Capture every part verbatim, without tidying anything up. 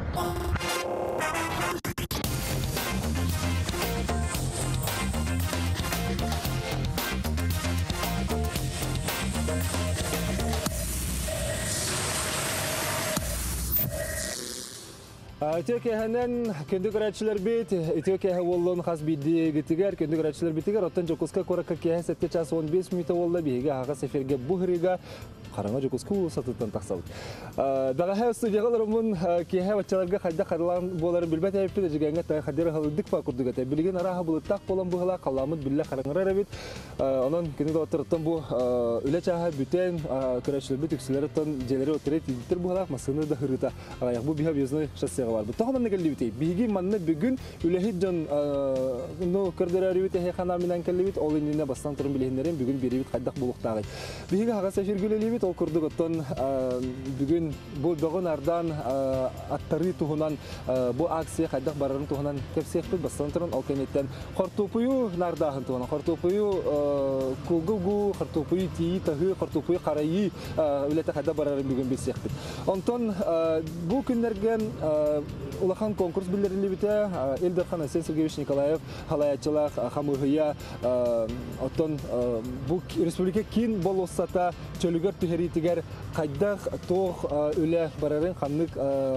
Etiyokiya'nın kendi karakçılar bit, Etiyokiya'ya vollan has bidi getiger, kendi karakçılar bitiger. Otan Jokoska koraka kiyaha sette ças on beş minute volla bihiga haga seferge bu hriga karanga Jokoska satıtan taksal. Daga ha stüdyolarımın kiyaha başçalarga hayda karılan boları bilbet ayıptı jiganga ta hadira haldık fa kurduga ta bilgin araha buluttak bolan bu hala kalamut billah karanga rabit. Onun kendi oturttan bu üle çaha bütün karakçılar bit yükselerden jeleri oturet yitir bu hala masını da hırıta. Ayak bu biha bizne şahsi var. Bu tamam ne geldi bite. Bilgi manne bugün ülehidcan no kırdırar bite he kana minan kelli bit olinine bastan turun bilehinlerin bugün biri bit kaddak buluqtağay. Bilgi haga sefir güleli bit ol kurduk otton bugün bu doğanardan attarı tuhunan bu aksiye kaddak bararın tuhunan tepsiyek bit bastan turun ol kenetten qartupuyu nardahın tuhunan qartupuyu kugugu qartupuyu tiyi tahı qartupuyu qarayı ülete kaddak bararın bugün bilsiyek bit. Onton bu günlergen Улахан конкурс билдирили бите Элдерхан Асен Сергеевич Николаев халаячылак хамыгыя оттон бу республика кин болосата чөлүгөр түһәритигер кайдак тох үле барарын ханнык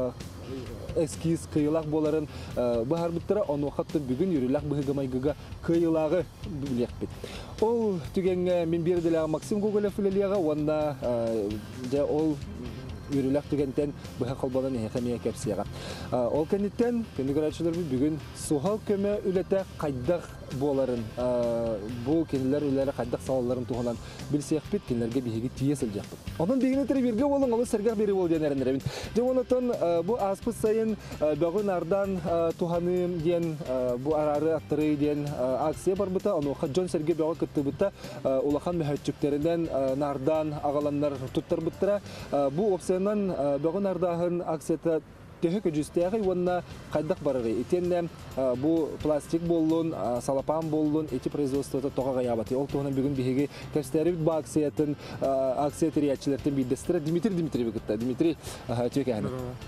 эскиз кыйлак боларын бу харбыттыра оны хатты бүгүн юрилак быгымайгыга кыйлагы билекпит. Ол түгенге мен берделе Максим Гоголев үлелияга онда же ол Юрилак түгентен бұға қалбадан әйхәмия кәпсияға. Ол кәнеттен, кәнді көрәтшілер бүгін суғал көмі үлеті қайдақ боларын, бұл кәнілер үлері қайдақ салаларын туғынан білсеяқ бет кәнілерге бейге тие сілжақ бұд. Оның бейгіне тірі берге олың олы сәргақ бері бол ден әріндерін. Жоғынатын бұл аспыз сайын бағын ардан туғаным ден, бұл арары аттыры ден акция бар бұта, оны оқа Джон Сәрге бағы күтті бұта, олақан мәхәтчіктерінен нардан ағаланлар тұттар бұттыра. Бұл опсияның бағын ардағын акцията Tehek öcüstəyə onunla qaydaq barırı. Etenne bu plastik bolluğun, salapan bolluğun eti производствода toğa qayabati. Ol toğuna bugün bihegi kəstəri bu aksiyatın, aksiyat riyatçilərdən bildirstira Dimitri Dimitriyev gıtta. Dimitri Tükəni.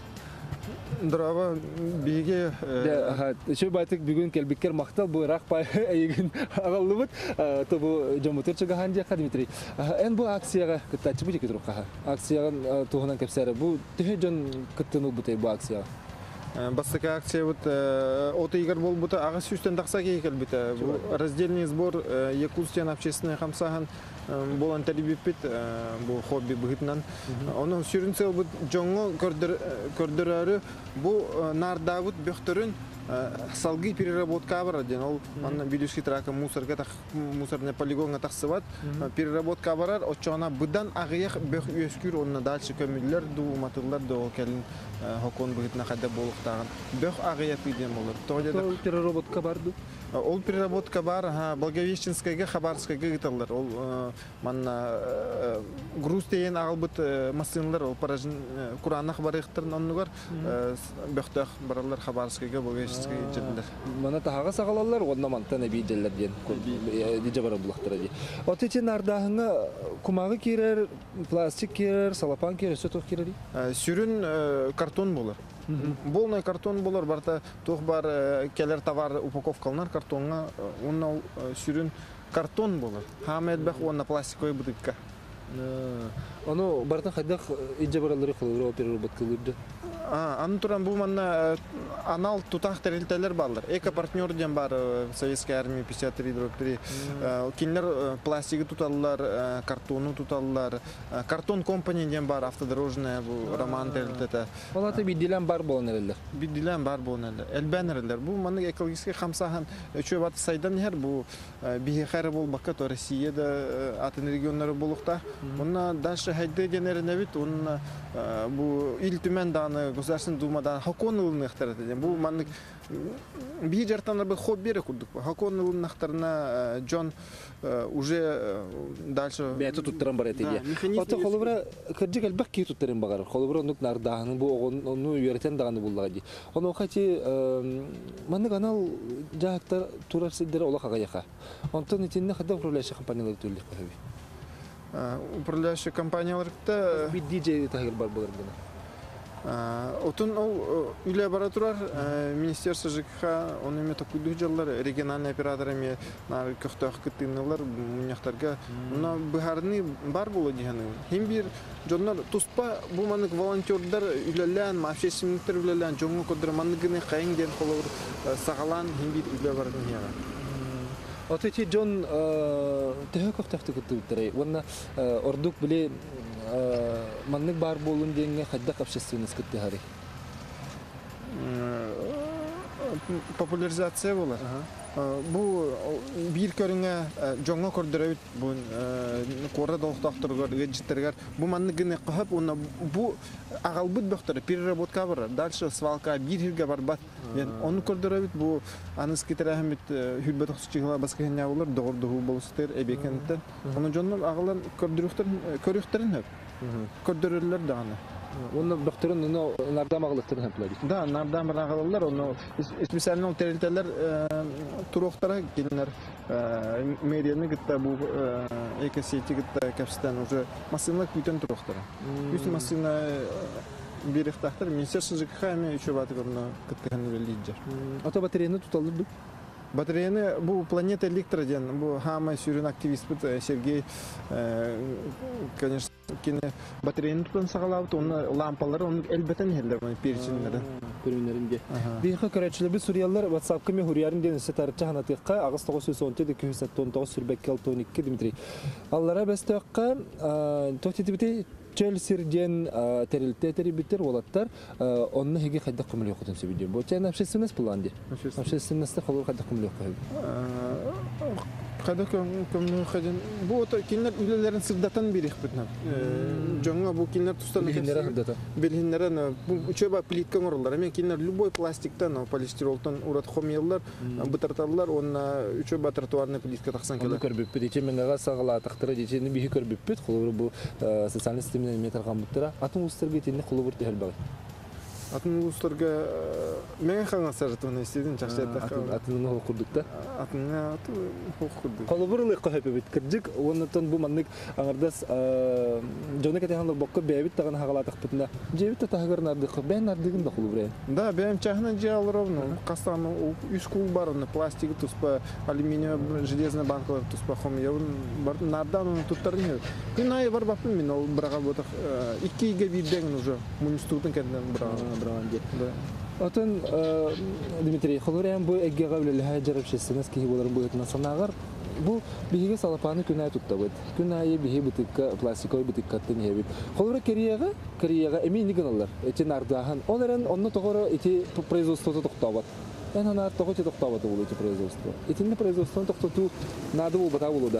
Драва биге Şu baytık bugün kelbikker maqtal bu raq pay ayıgın ağallı bud. To bu jamutır çıgahan diye Dimitri. En bu aksiyaga kıtaçı bu jeki duruq qaha. Aksiyagan toğunan kəpsəri bu tühejon kıttını bu bu aksiya. Бастыка акция вот от игр был будто ага сүстен такса кейкел бите. Раздельный сбор Якутстен общественный хамсахан болан талибипит бу хобби быгытнан. Оны сүрүнсел бу жоңго көрдөрөрү бу нардавут бөхтөрүн салгы переработка бар ден. Ол манна билүшки трака мусорга так мусорный полигонга таксыбат. Переработка барар, очона будан агыяк бөх өскүр онна дальше көмүллөр ду матыллар до келин хокон быгытна када болуктаган. Бөх агыяк идем болор. Ол переработка барды. Ол переработка бар, Благовещенскайга, Хабаровскайга гыталар. Ол манна груз тейен агылбыт машиналар, ол паражын Кураннах барыктырын оннугар бөхтөх баралар Хабаровскайга, Благовещенскайга жерлер. Мана тагы сагалалар, онна мантана биделер ден. Диже бара булактыра ди. Отече нардагына кумагы кирер, пластик кирер, салапан кирер, сөтөк кирер ди. Сүрүн картон болар. Полный картон болар, барта тоқ бар келер товар упаковкалар картонга, онна сүрүн картон болар. Хамет бах онна пластиковый бутылка. Аны барта хайдак иже баралары кылыр, переработка кылырды. Аны туран бу манна анал тутак терилтелер балдар. Эко партнер ден бар Советская армия пятьдесят три дробь три. Кинлер пластиги туталлар, картону туталлар. Картон компания ден бар автодорожная бу роман терилтете. Алаты бидилен бар болнерлер. Бидилен бар болнерлер. Элбенерлер. Бу манна экологический хамсахан чөбат сайдан хер бу бихер бол бакка то Россияда атын регионнары болукта. Онна дальше хайды денерне бит, онна бу ил түмен даны Государственная Думадан хаконылын ихтарады. Бу маннык бии жартанар бу хоббире курдук. Хаконылын ихтарына Джон уже дальше бәйті туттырын бар әтеге. Оты қолыбыра кірджік әлбәк кей туттырын бағар. Қолыбыра онық нардағыны бұл оны үйеретен дағаны бұллаға дей. Оны оқайты маннык анал жағақтар турар сиддері ола қағаяқа. Онтын етеніне қадда управляющий компаниялары төлік қағаби. Управляющий компанияларда bir D J тағыр бар болар бұны. Отун ол үле бара турар министерство ЖКХ оны эме токуйду жаллар региональный оператор эме нар көктөк кыттыналар муньяктарга мына быхарны бар боло дигән. Һәм бир жоннор туспа бу манык волонтерлар үлелән, общественниктер үлелән жоңго кодырманныгыны кайын ден колор сагалан һәм бир үле бар дигән. Отечи Джон төһөк тахты кыттыктыры. Ванна ордук биле маннык бар болун деңге хадда общественность кытты хари. Популяризация була. Бу бир көрүнгө жоңго көрдөрөбүт бу кора доктоктурга геҗиттергер бу манныгыны кып уна бу агалбыт бактары переработка бар. Дальше свалка бир хилге бар бат. Мен оны көрдөрөбүт бу аныс китерәхмит хүлбәт хусчыгла басканя булар догордугу болустер эбекенттен. Аны жоннор агалан көрдөрүктөр көрүктөрүн хөп. Көрдөрүлөр даганы. Оны докторун уну нардам агалыктырын хәпләди. Да, нардам агалылар, оны специально территориялар туроктара келинер мэрияны гытта бу экосети гытта капстан уже машиналар күтен туроктара. Үс машина бирехтахтар министерство ЖКХ эме үчө батыр оны кыттыган лидер. Ата батареяны туталды. Батареяны бу планета электроден, бу хама сүйрен активист Сергей, конечно, кине батареяны тутан сагалабыт, оны лампалары, оны элбетен хелдер, оны перечинлерин. Көрүнөрүнде. Бийхи көрөчүлөр сурьялар WhatsApp-ка мен хурьярын ден сетарча ханатыкка агыс тогуз жүз он жети эки жүз он тогуз сүрбекке алты он эки Дмитрий. Аллара бестөкка тотитибити Челсирден терилте терибитер олаттар онны хеге кайда кымыл окутун сөбүдү. Бу чайна общественность планды. Общественность холор кайда кымыл окуй. Кайда кымыл хадин бу то кинер үлелерин сырдатан берих битнап. Жоңга бу кинер тустан белгенлерин бу үчөбө плитка ороллар. Мен кинер любой пластиктан, полистиролтон урат хомияллар, бытарталлар, онна үчөбө тротуарный плитка таксан келе. Көрбүп бит, менга сагала тактыры дечени бихи көрбүп бит, холор бу социаль метр гамбыттыра атын устарга тенне кулубур тәһәлбәг. Атын улустарга мен хаңа саратыны истедин чакчата. Атын ул курдукта. Атыңа аты курдук. Кулубурлы кахып бит кирҗик, оннан бу маннык аңардас жона кетәһән бокка бәбит тагын хагалатык битне. Җебит та тагырнарды бән нардыгын да кулубур. Да, бәм чахна җалровно. Кастан үч кул бар, пластик туспа, алюминий, железный банкалар туспа хомия бар нардан туттарны. Күнай бар бапын мен ул бирага ботак ике иге бирден уже мунистутын кенден бирага. Отын Дмитрий Холорян бу эгге гавлеле жарып шесенес ки боларын бу этна санагар бу биге салапаны күнай туттабыт. Күнай биге битикка пластиковый битиккаттын хебит. Холора керияга, керияга эми нигеналар. Эти нардахан оларан онны тогоро эти производство токтабат. Эн ана тогоча токтабат бул эти производство. Этинне производство токтоту нады бул бата булуда.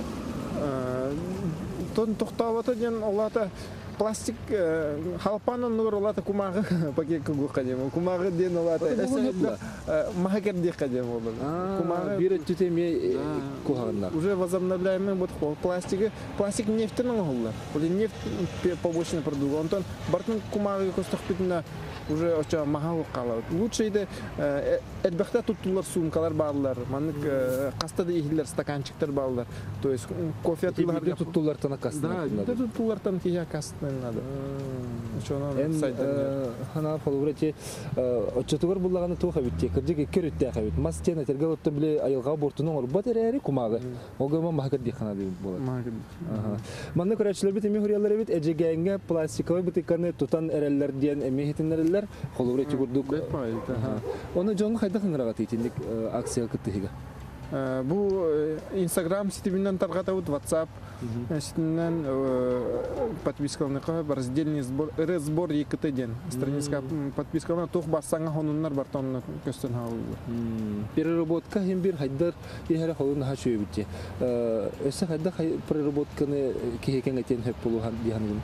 Тон токтабат ден олата пластик халпанын нур олата кумагы пакет кугу кадем кумагы ден олата магер де кадем болду кумагы бир түтеме куганнар уже возобновляемый вот пластик пластик нефтьтен олар бул нефть побочный продукт онтон бартын кумагы косток битне уже оча мага калат лучше иде элбекте туттулар сумкалар барлар манык кастада ихлер стаканчиктер барлар то есть кофе туттулар тана каста да туттулар тана кия каста надо. Эн хана фоловрати очтугар буллаганы туха битте. Кырдык керүттә хабит. Мастена тергәләптә биле айылга бортының орбат әрәри кумагы. Огыма магыр ди хана дип була. Магыр. Аха. Манны көрәчләр бит эми хурьялар бит эҗегәнгә пластиковый битеканы тутан әрәлләр дигән эми хитиннәрләр фоловрати гурдук. Аха. Оны җон хайда хынрага титиндик акция кыттыга. Бу Instagram ситебинен таргатабыт, WhatsApp ситинен подпискалны кылып раздельный сбор, сбор екі ден. Страница подпискалны тух бассаңа хонуннар бартонны көстөн алып. Переработка һәм бир хайдар иһәре холын хашуй битте. Өсө хайда переработканы кихекенгә тен һәп булган дигән.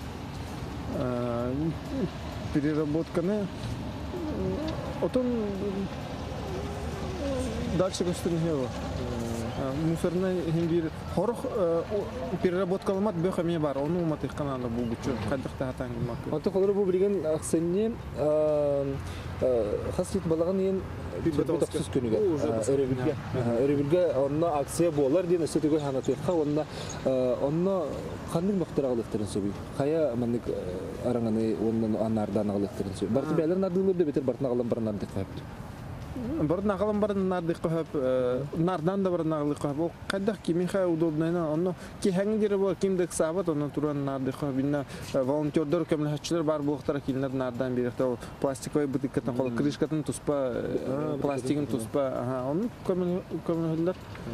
Переработканы отон дальше көстөн һәва. мусорный химбир хорох переработкаламат бөхәме бар, оны уматык каналы бу бүчө кайдыкта хатан гымак. Аты холор бу билген аксенне хасит балаган ен битоксус күнүгө өрөбүлгө өрөбүлгө онно акция болар ден өсөтөгө ханатыкка онно онно кандык мактар алыктырын сөбү. Кая мандык араңаны оннон анардан алыктырын сөбү. Барты белер надылы бетер бартына калган бар нарды кайыптыр. Бар нагалам бар нарды кыһап, нардан да бар нагылы кыһап. Ол кайдак кимиха удобнайна, онно ки хәңгере бар, кимдек сабат, онно туран нарды кыһап. Бинна волонтёрдор көмләһәчләр бар булыктар килнер нардан бирәктә. Ол пластиковый бутылкадан кол крышкадан туспа, пластигын туспа, ага, онно көмләһәләр.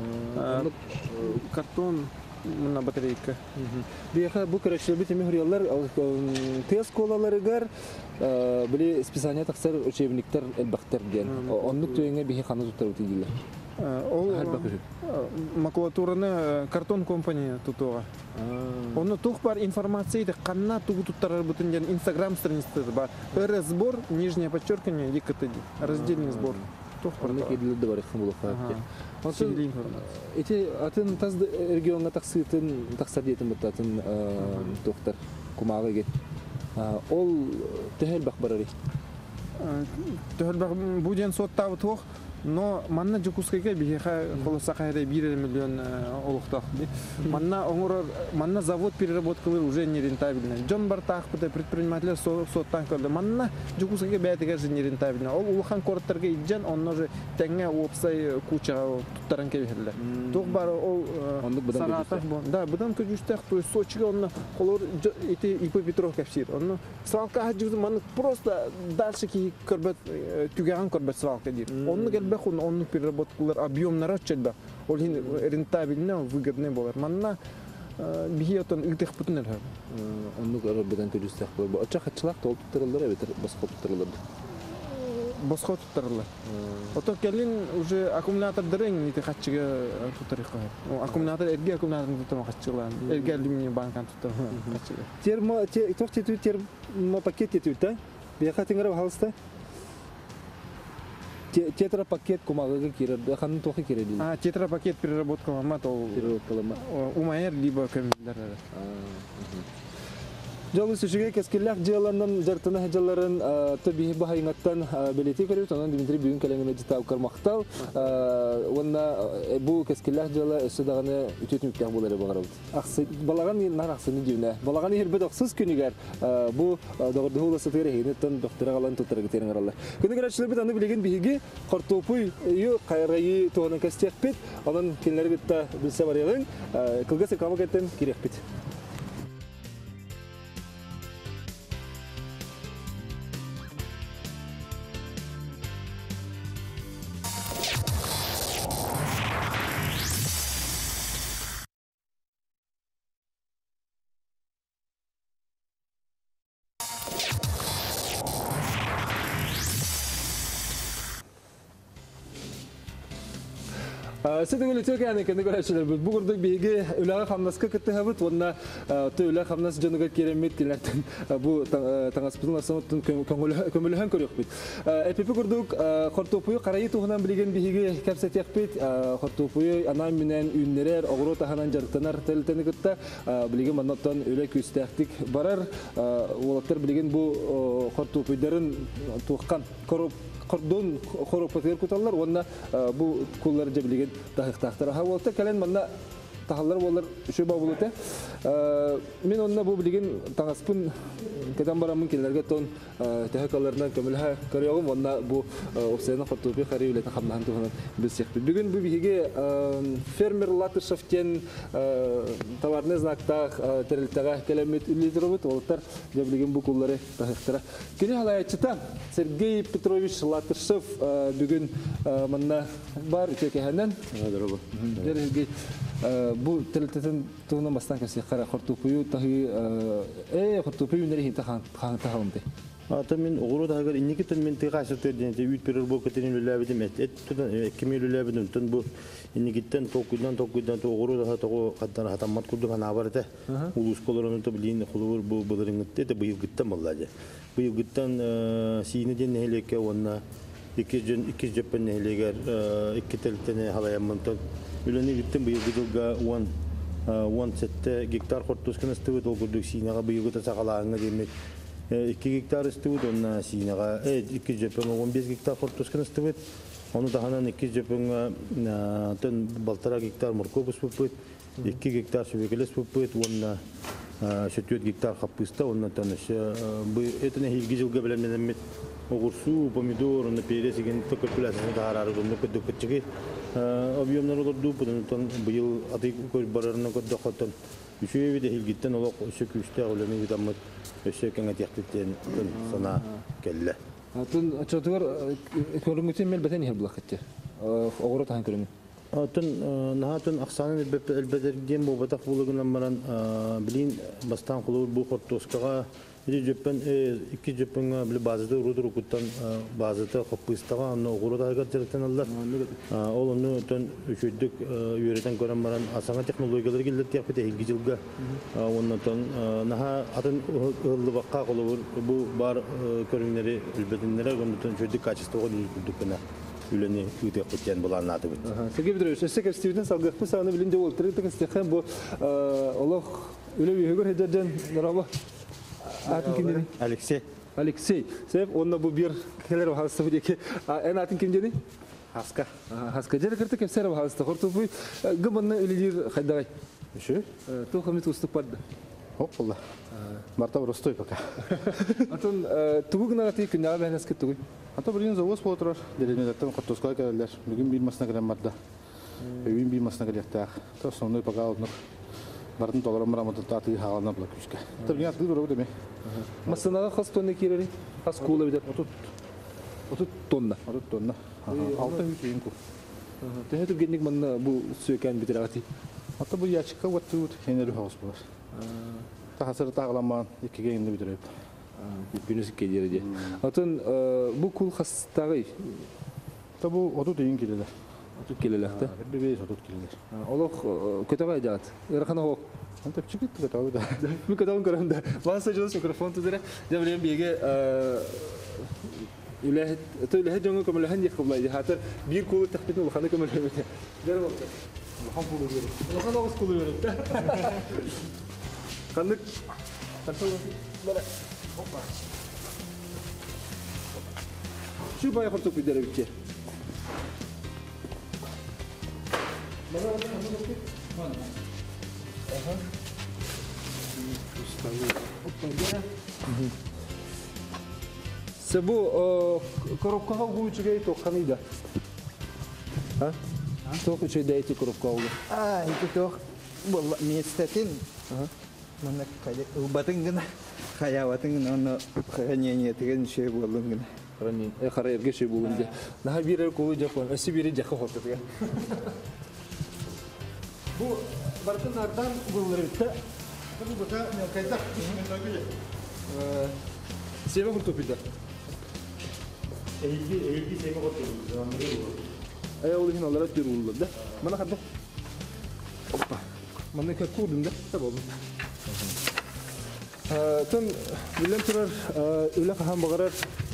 Картон мына батарейка. Бияха бу көрәчләр бит мехрияллар тест колаларыгар били списание таксар учебниктер элбактер дигән. Онны төеңә бихи ханы туттырып диләр. Ол макулатураны картон компания тутуга. Оны тух бар информация иде, канна тугу туттарар бутын дигән Instagram страницасы бар. Разбор, нижнее подчеркивание, ЕКТ. Раздельный сбор. Тух бар. Оны киделде бар ихтим булып калды. Атын эти атын таз регионга таксытын таксадиятын бутатын доктор кумага кет. Ол тәһәл бак барары. Тәһәл бак бу ден сотта бутук, но манна жукускага бихе холоса кайда bir миллион олуктак. Манна оңор манна завод переработкалар уже не рентабельный. Джон Бартах бу предприниматель соттан калды. Манна жукускага бәйтеге не рентабельный. Ол улхан корттарга иджан, онно же тәңгә опсай куча туттаран кеберләр. Тук бар ол санатах бу. Да, будан көҗүстәк, то есть Сочига онно холор эти ИП Петров капсир. Онно свалка хаҗу манна просто дальше ки көрбәт түгәгән көрбәт свалка ди. Онно бахун онны переработкалар объемнары ачылды. Ол рентабельно, выгодно булар. Манна биятон илтих бутыныр. Онны көрбәдән көҗүстәк бу. Ача хатчылак толып тырылдыр, бетер баскып тырылдыр. Баскып тырылдыр. Ото келин уже аккумулятордарын ите хатчыга тутырыка. Аккумулятор эрге аккумуляторын тутырма хатчылар. Эрге алюминий банкан тутырма хатчыга. Термо тохти термо пакет етүтә. Бияха тиңгәр халыста. Тетра пакет кумагы кирер, ханын тохи кирер. А, тетра пакет переработка мат ол переработкалама. Умайер либо көмүлләр. Жалгыз сүшүгө кескиллак жыяларынан жартына хажаларын табии бахайыңаттан белети көрөт, анан Дмитрий бүгүн келеңине житап кармактал. Онна бу кескиллак жыяла өсө даганы үтөтүнүктөн болары багарабыз. Аксы балаган нар аксыны дүйнө. Балаган эрбе доксуз күнүгөр бу догорду уласытыр хенеттен доктора калан тутарга терин аралар. Күнүгөрчлөр бит аны билеген биги картопуй ю кайрайы тоонун кастекпит, анан кинлерге та билсе бар элен, кылгасы камагеттен кирекпит. Сидгөл үтөкәне кенде көрәчләр бит. Бу гырдык биге үләгә хамнаска китте хабыт, онна төлә хамнас җанга керемет киләтен. Бу таңаспытын асамыттын көмөлһән көрөк бит. Эпипи гырдык хортопуй карайы тугынан билген биге капсатяк бит. Хортопуй анан менен үннәрер, огро таханан жартанар телтене китте. Билген маннаттан үлә күстәктик барар. Улаттар билген бу хортопуйдарын тугкан короп Кордон хоропатер куталлар, онна бу куллар жабилеген тахтахтар. Ха болта келен манна тахаллар болар үчө бабулыта. Мен онна бу билеген таңаспын кедан барамын келерге тон тахакаларынан көмөлһә көрөгөм, онна бу опсена фотопи хари үләтен хамнан туган без секпи. Бүген бу биге фермер Латышевтен товарный знакта терилтага келемет үледиробут, олтар жабилеген бу куллары тахтара. Кини халаячта Сергей Петрович Латышев бүгін манна бар үтекеһенен. Здорово. Сергей бу телтетен туна бастан кесе кара хортупую тахи э хортупую нери тахан тахан тахалымды. Ата мен огору дагы инникетен мен тегасыртыр дигән үт перербок кетен үләбидем эт тудан кемел үләбидем тон бу инникеттен токуйдан токуйдан огору да тоо каттан хатамат курду гана барда улус колорон то билин холур бу булырыңытты да быйыл гыттан боллады. Быйыл гыттан сине нехелеке онна iki iki жепен нехелегер iki телтене халаямын тон үлени биттен быйылгы жылга он он сетте гектар хортус кыныстыбыт ол күрдүк синага быйылгы та сакалааңга демек iki гектар истибит онна синага iki жөпөң он беш гектар хортус кыныстыбыт onu dahanan iki жөпөң тен балтара гектар моркобус бупыт iki гектар сүбекелес бупыт онна шөтөт гектар хаппыста онна таныш бу этне хилги жылга белән менемет огурсу помидор онна перес ген токөпүләсен дарары онна көдөкчеге объемнар олорду бутан быйыл аты көр барарына көдөхөтөн үшөбү де хилгиттен олок өсөкүстө олени битамат өсөкөнгө тектен сана келле атын чотугар көрүнгүтен мел бетен хелблахтер огоро таан көрүн атын нахатын аксаны элбедерген бу батак булугунан маран билин бастан кулур бу хортоскага иди жөппен iki жөппенга бил базада урудур куттан базада хоппыстага аны огоро дагы жерден аллар ол аны тон үчөйдүк үйрөтен көрөн маран асаңа технологиялар келет тепте iki жылга оннан тон наха атын ыллыбакка кулур бу бар көрүннери элбеденнери оннан үчөйдүк качествого дүкүнө үлени үтө кутен булан аты бит. Сергей Петрович, эсек стивден салгакпы саны билинде олтыры текстехен бу олох үле үйгөр хедерден раба атын кимдени? Алексей. Алексей. Сеп онна бу бир келер хаста бике. Эн атын кимдени? Хаска. Хаска жер кирте кепсер хаста. Хорту бу гымны үлелер хайдагай. Үшү? То хамит уступады. Опла. Марта простой пока. Атын тугугна ати күнага бенеске тугуй. Ата бірден завоз болтырар, деренедеттен қаттосқа кәрелер. Бүгін бір масына кәрен барда. Өйін бір масына кәректәқ. Та сондай паға алдыныр. Бардың толарым мұрамады таты хағалына бұла күшке. Та бірген артығы дұрабы деме. Масынаға қас тонны керері? Қас куылы бедер? Отут тонна? Отут тонна. Алты үш ең көп. Тәне түргенник манна бұл сөйкен бедер ағати? Ата бұл ячыққа өтті өт, хенері хауыз болар. Та қасыры тағыламан, екіге енді бедер өйіп. Күнүсү келер де. Атын бу кул хастагы. Та бу отут ең келелер. Отут келелер да. Бир беш отут келелер. Олох көтөгө жаат. Эрхана хок. Anta чигит кетабы да. Ми көтөгөн көрөндө. Баса жолос микрофон тудере. Жабырем биге үле төле жөнгө көмөлө ханди кылбай. Хатыр бир кулу тахбитин ул ханы көмөлө бете. Жер болду. Хан кулу берет. Хана ос кулу берет. Кандык. Тарсал. Бара. Опа. Şu bayağı kurtup bir dere bitti. Bana orada hamur yaptık. Bana. Aha. Опа, gene. Se bu koropka bu içeri tokanıydı. Ha? Tok içeri de eti koropka oldu. Ah, itu tuh bola miestetin. Aha. Mana kayak ubatın gana. Hayatın gana kayaknya tiga şey bolun gana. Rani, e xarayır geçe bulundu. Daha bir el kovu Japon, esi biri jakı hotu ya. Bu barkınlardan bulunur bitti. Bu baka ne kaydak? Eee, sebe kurtupida. Eğilgi, eğilgi seyme kotuyoruz. Aya olihin olarak bir bulundu da. Mana kadar? Hoppa. Mana kakurdum da. Tamam. Eee, tüm bilen turar öyle kaham bağırar.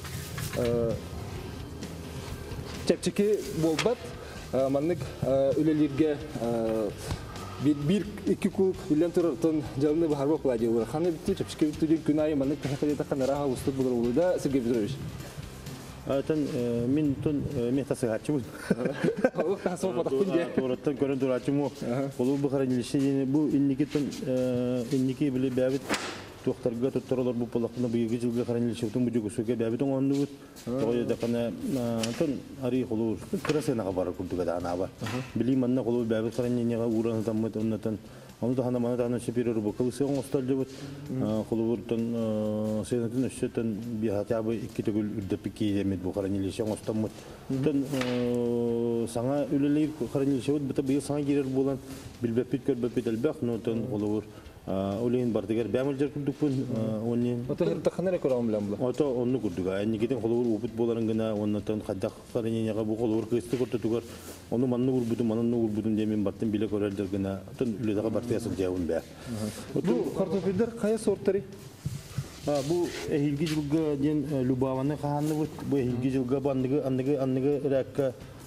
Çepçeki bolbat. Manlık ölelerge bir bir iki kul bilen turar tüm canlı bir harba kulağı var. Hani bitti çepçeki bitti diye günahı manlık tehlikeli takkan naraha ustuk bulur bulur da Sergey Petrovich. Atan min tun mehtası kaçımız. Allah tasavvuf atakunca. Doğrudan görün doğruçumu. Kolu bu karanlışı yine bu inniki tun inniki bile bebet doktorga tutturlar bu palakna bu yedi yılga karanlışı tun bu jugusuga bebet onu bu. Toya da kana tun ari kolu kırasena kabar kurdu da ana var. Bilim anna kolu bebet karanlığı uğran tamam ondan onu da hanım anada şepiro bu kalısı on ostal cebet kolu burdan senetin üstten bir hata bu iki tugul üddepiki yemet bu karanlışı on ostal mut. Tun sana üleli karanlışı bu tabi sana girer bulan bilbepit körbepit elbek no tun kolu Oleyin bardagar bamılcar kurduk pun onun. Ota her takhanere koram bilen bu. Ota onu kurduk. Yani giden kolur uput boların gına ondan kaddak karınyaga bu kolur kıstı kurtutukar. Onu mannu vurbutum mannu vurbutum diye min battım bile korelder gına. Ton öyle daha bartayasın cevabım be. Bu kartofiller kaya sortları? Ha bu ehilgi julga diyen lubavanı kahanlı bu bu ehilgi julga bandıgı andıgı andıgı rakka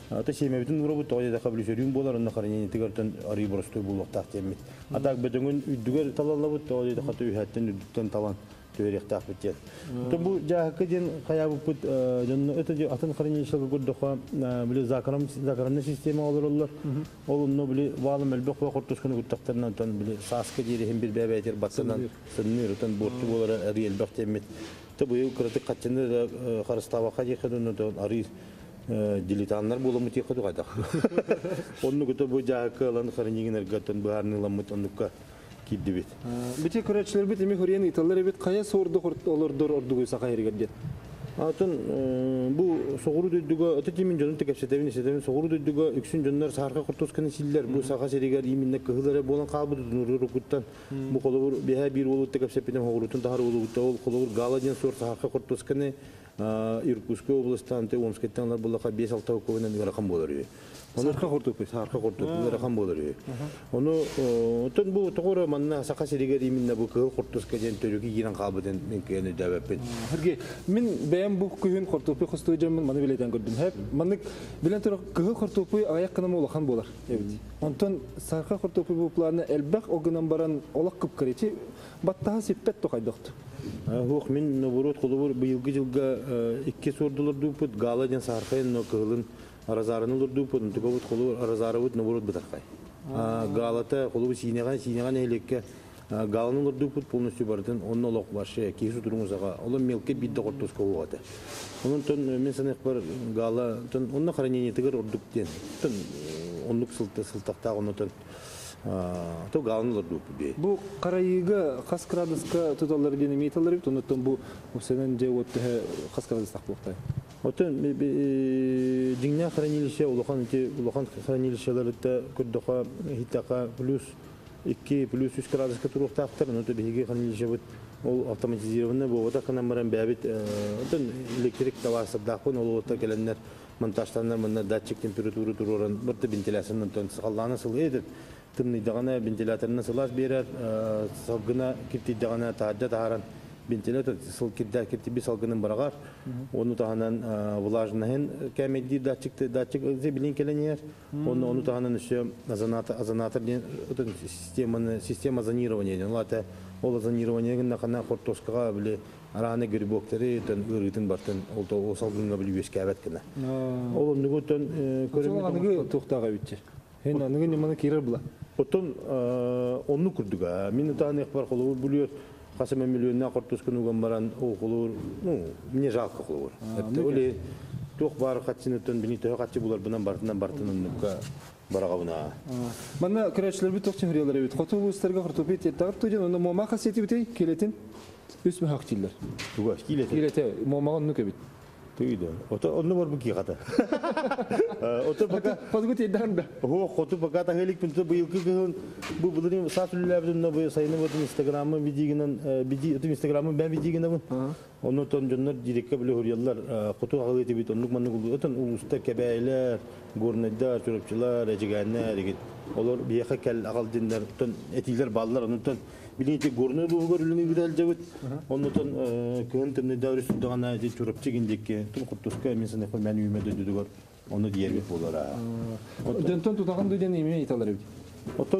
Ата семебитин урабут тоyda кабилшерин болар онна харыне тигертен ари боростой булак тахтемит. Атак бетеңен үдүгөр талалабыт тоyда хаты үһәттен үдүттен талан төрехтах битет. То бу жаһакы ден каябы пут жонно өтө атын харыне шылгы гуддоха биле закарам закарамны система олорлар. Ол онно биле валым элбек ва кортусканы гуттактарынан тон биле саска дире хем бир бебетер батсынан сынныр тон борту болар ари элбек темит. То бу кырыты катчыны харыстава хаҗи хадуны ари дилетаннар булымы тиһә дугада. Онны гыта бу жаһакы алан харынигин эргәтен баарны ламыт оннукка киддибит. Бите көрәчләр бит эми хөрен италлар бит кая сорды олордор ордугы сакайрыга дит. Атын бу согуру дөдүгө өтөтимин жонун текепсетебин эсетебин согуру дөдүгө үксүн жоннор сарка куртусканы силлер бу сака серигер иминне кыһылары болон калбы нуру куттан бу колобур беһа бир болуп текепсепин согурутун тахар болуп ол колобур галаден сор сарка куртусканы Иркутской областан те Омскеттанлар булака беш алты окуунан ракам болор. Сарка куртуп, сарка куртуп ракам болор. Ону тон бу тогора манна сака серигер иминне бу кыл куртуска ден төрүгү кирен калбыдан мен кene дабаппен. Херге мен бәям бу күн куртупы хостой жамын маны билетен көрдүм. Хеп маны билен тур кыл куртупы аяк кына молахан болар. Онтон сарка куртупы бу планы элбек огынан баран олак кып керечи баттаха сиппет токайдыктı. Хух мен наоборот колобур быйылгы жылга икки сордулар дупут галаден саркайын но кылын аразарынылар дупут төгөбүт колобур аразарыбыт наоборот бытаркай. Галата колобур синеган синеган элекке галанылар дупут полностью бардын онно лок башы кесу турумузага оло мелке бидде кортуска болгота. Онун тон мен санак бар гала тон онно хранение тигер ордук ден. Тон онлук сылты сылтакта онотон то галанылар дупут бе. Бу карайыга кас градуска туталар дене металлар бит онотон бу сенен же вот кас градус такбыктай. Отон диння хранилище улахан те улахан хранилищелерде көддөка хитака плюс икки плюс үч градуска туруктактар, но то биге хранилище бит ол автоматизированный бу ота канан баран бәбит отон электрик тавасы дакын ол ота келеннер монтажтаннар мына датчик температура туруран бирте вентиляцияны тон салланы сыл эдер тымны дагана вентиляторны сылас берер салгына китти дагана таажда тааран вентилятор сыл кидда китти би салгынын барагар ону таанан влажныхын кемеди датчик датчик зе билин келенер ону ону таанан еще азонатор азонатор системаны система зонирования лата ол зонирование гына кана кортоскага биле араны грибоктери тен үрүтүн бартын ол то салгынга биле бескебет кена ол нүгөтөн көрөмү токтага битчи hen аныгы неманы кирер була отон онну курдуга мен тааны бар колор булур касым миллионна кортускун уган баран о колор ну мне жалко колор это оле тох бар катчынытын бини тоо катчы булар бунан бартынан бартынан нукка барагабына мана көрөчлөр бит токчун хөрелер бит котубустарга кортупит тагып туйден ону мома касети бит келетин үсмө хактиллер туга килете килете момаган нука бит туйда ото онну бар бу кигата ото бака подгути данда о коту бака та хелик пинто быйылкы гын бу булдын сатуллабдын на бу сайны вот инстаграмы видигинен биди ото инстаграмы ben видигинен onu ton jonlar direkte bile huriyallar kutu ağıtı bit onluk manlık oton usta kebeyler gornedar çorapçılar eceganlar git olur bir yaka kel ağal dinler ton etiler ballar onu ton bilinçli gornu bu görülünü güzel cevit onu ton köntemne davrısı dağına çorapçı gindeki ton kutuska mesela ben üyme dedi diyor onu diğer bir bolara Jonton tutağın duydan ime italar bit oton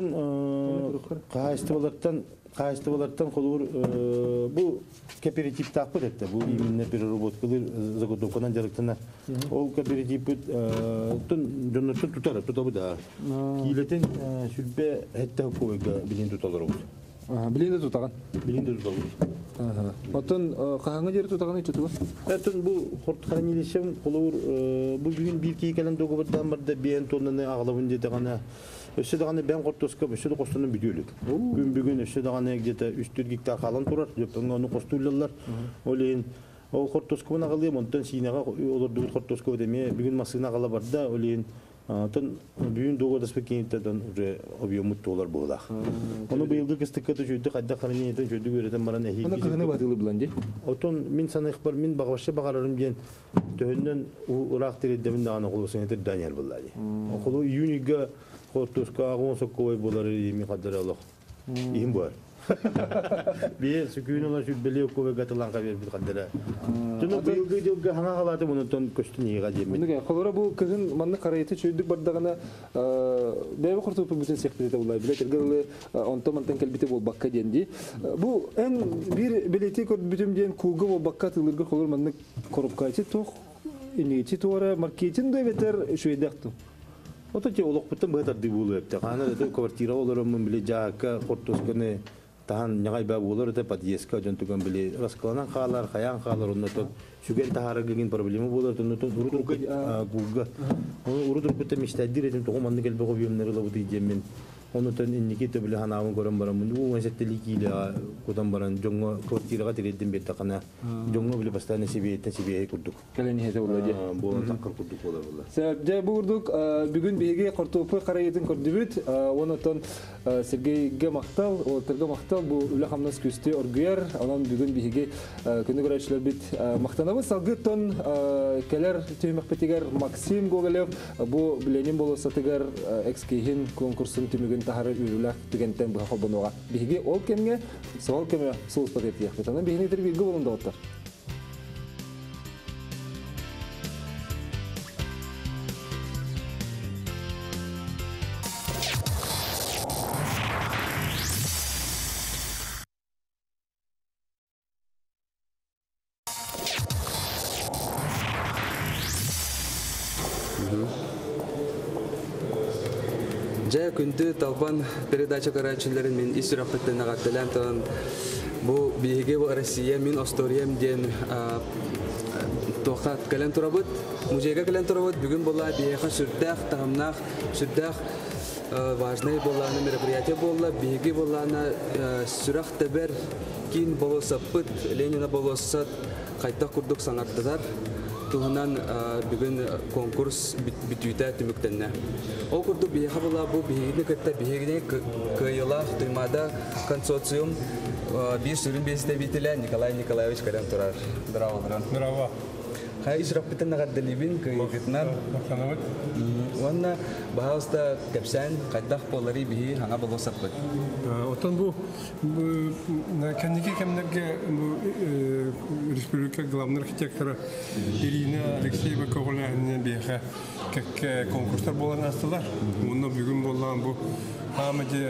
kaçtılardan Качестволардан колор бу кооператив таппыт этте бу именно переработкалар заготовкадан жарыктана ол кооператив тун жоннотун тутар тутабы да килетен сүрбе этте койга билин туталар ага билин тутаган билин туталар ага отон кахаңа жер тутаган ичетү этен бу хорт хранилищем колор бу бүгүн бир кейкелен догобардан барда бен тоннаны аглабын жетегана Öse dağını ben kortoska, öse de kostanın büdüğülük. Gün bugün öse dağını где-то üç dört gektar kalan turar. Jöpten onu kostuylarlar. Oleyin o kortoska bana kalıyor. Ondan sinaga olur dur kortoska ödemeye. Bugün masına kala barda oleyin. Ondan bugün doğu da spekinitten ure obiyo mutlu olur bu da. Onu bu yıldık istikatı şöyle kadda karnıyeten şöyle göreten bana nehi. Ona kahne batılı bulandı. Ondan min sana ihbar min bağışa bağırırım diyen. Töhünden Irak teriddemin dağına kulusun yeter Daniel bulladı. O kulu Yuniga Kortuska on sokkoy bolar imi kadar Allah. İhim var. Bir sükûn olan şu beliyor kowe gatılan kaber bir kadere. Tunu bıyılgı dilge hana halаты bunun көстүн ийга жемет. Мындай колора бу кыгын манны карайты чөйдүк бардагына бәбе куртуп бүтүн сектете булай билет гырлы онто мантан келбите бол бакка денди. Бу эн бир билети көр бүтүм ден кууга бол бакка тылыргы колор манны коропкачы тох инечи тора маркетинг дөбетер шөйдакту. Ото че олок бутан бытар ди булу эпте. Кана да квартира олором биле жака кортосконе тахан нягай ба булар да подъездка жонтуган биле раскаланан халар, хаян халар оннотон шуген тахарыгын проблема булар оннотон уру гуга. Уру дурпута миштадир этим тогоманны келбе гобьемнер лабу диемен. Оннотон инники төбүле ханавын көрөн барам. Бу месеттели киле кодан баран жоңго квартирага тиреддин бетте кана жоңго биле бастаны себиетте себие курдук. Келени хете булады. Бу такыр курдук болар булар. Себеби бурдук бүгүн биге кортопы карайытын көрдүбүт. Онотон Сергейге мактал, Олтерге мактал бу үле хамнас күстү оргуяр. Анан бүгүн биге күндү көрөчлөр бит мактанабыз. Салгыттон келер түймөкпетигер Максим Гоголев бу биленин болосатыгар экскейин конкурсын түмүгүн тахары үрүлак дегенден бу хобонога. Биге ол кемге сол кеме соус пакети яктан. Анан биге дер билги болунда оттар. Жа күнді талбан передача карачыларын мен ис раппеттен ағаттылан тан бұл биеге бұл Россия мен Осториям ден тоқат кәлен тұрабыд, музейға кәлен тұрабыд, бүгін бола биеға сүрдәқ, тағымнақ, сүрдәқ важный боланы мероприятие бола, биеге боланы сүрақ тәбір кейін болоса пыт, Ленина болоса қайта құрдық саңаттыдар. Туһунан бүгүн конкурс бүтүйтә түмүктәнне. Ол курду бияха була бу бигне кытта бигне кыйла тымада консорциум бир сүрүн бесте битиле Николай Николаевич Карен турар. Браво, браво. Хай ишраппытын нагаддалибин кыйгытнан. Онна баһаста кепсән кайдах полари бии хана болосаппыт. Отон бу кандики кемнерге республика главный архитектора Ирина Алексеева Коголяне бияха как конкурстар болан астылар. Муну бүгүн болгон бу хамаде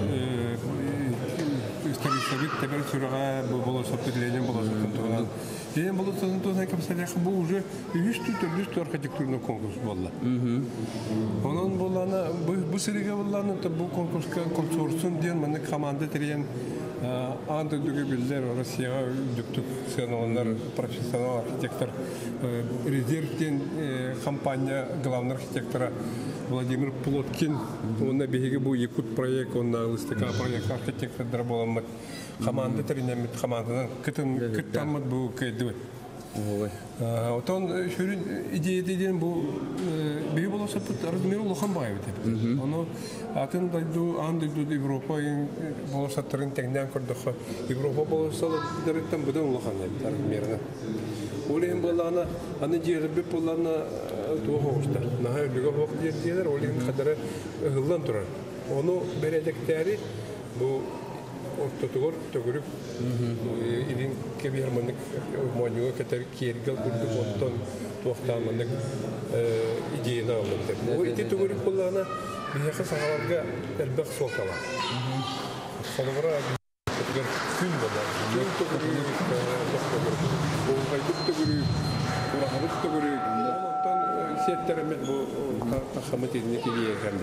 исторический тебер сүрага бу болосаппыт Ленин болосаппыт турган. Ленин болосаппыт турган кепсәләх бу уже үстү төрлү архитектурный конкурс болду. Onun bolana bu seriye bolana bu konkurska konsorsium diyen manik komanda tiriyen andı düğübiller Rusya'ya düktük sen onlar profesyonel arhitektör rezervden kampanya главный архитектора Владимир Плоткин onun bihigi bu Yakut proyekt onun listeka proyekt arhitektör bolanmak komanda tiriyen mit komandadan kıtın kıttanmat bu kaydı. Отон шүрін идея деген бұл бей боласа бұт размері лохан байы бітіп. Оны атын дайду, ан дайду Европа боласа тұрын тәңден көрдіқі. Европа боласа дәреттен бұдан лохан размеріне. Олейін болана, аны жегірбеп болана туға хоғыштар. Наға үлігі хоқ дердер, олейін қадары ғылдан тұрар. Оны бередіктері бұл Ortadoğur tөгürük ilin kebiyarmanlık manyoğa kadar kiyergel kurduk ondan tuğaktanmanlık ideyini alındı. O iti tөгürük kulağına bir yakın sağlarga elbek soğukala. Salıvara gün bada. Gün tөгürük, o haydık tөгürük, kulağılık tөгürük. Ondan siyetlerimiz bu takhamet edini kiliye geldi.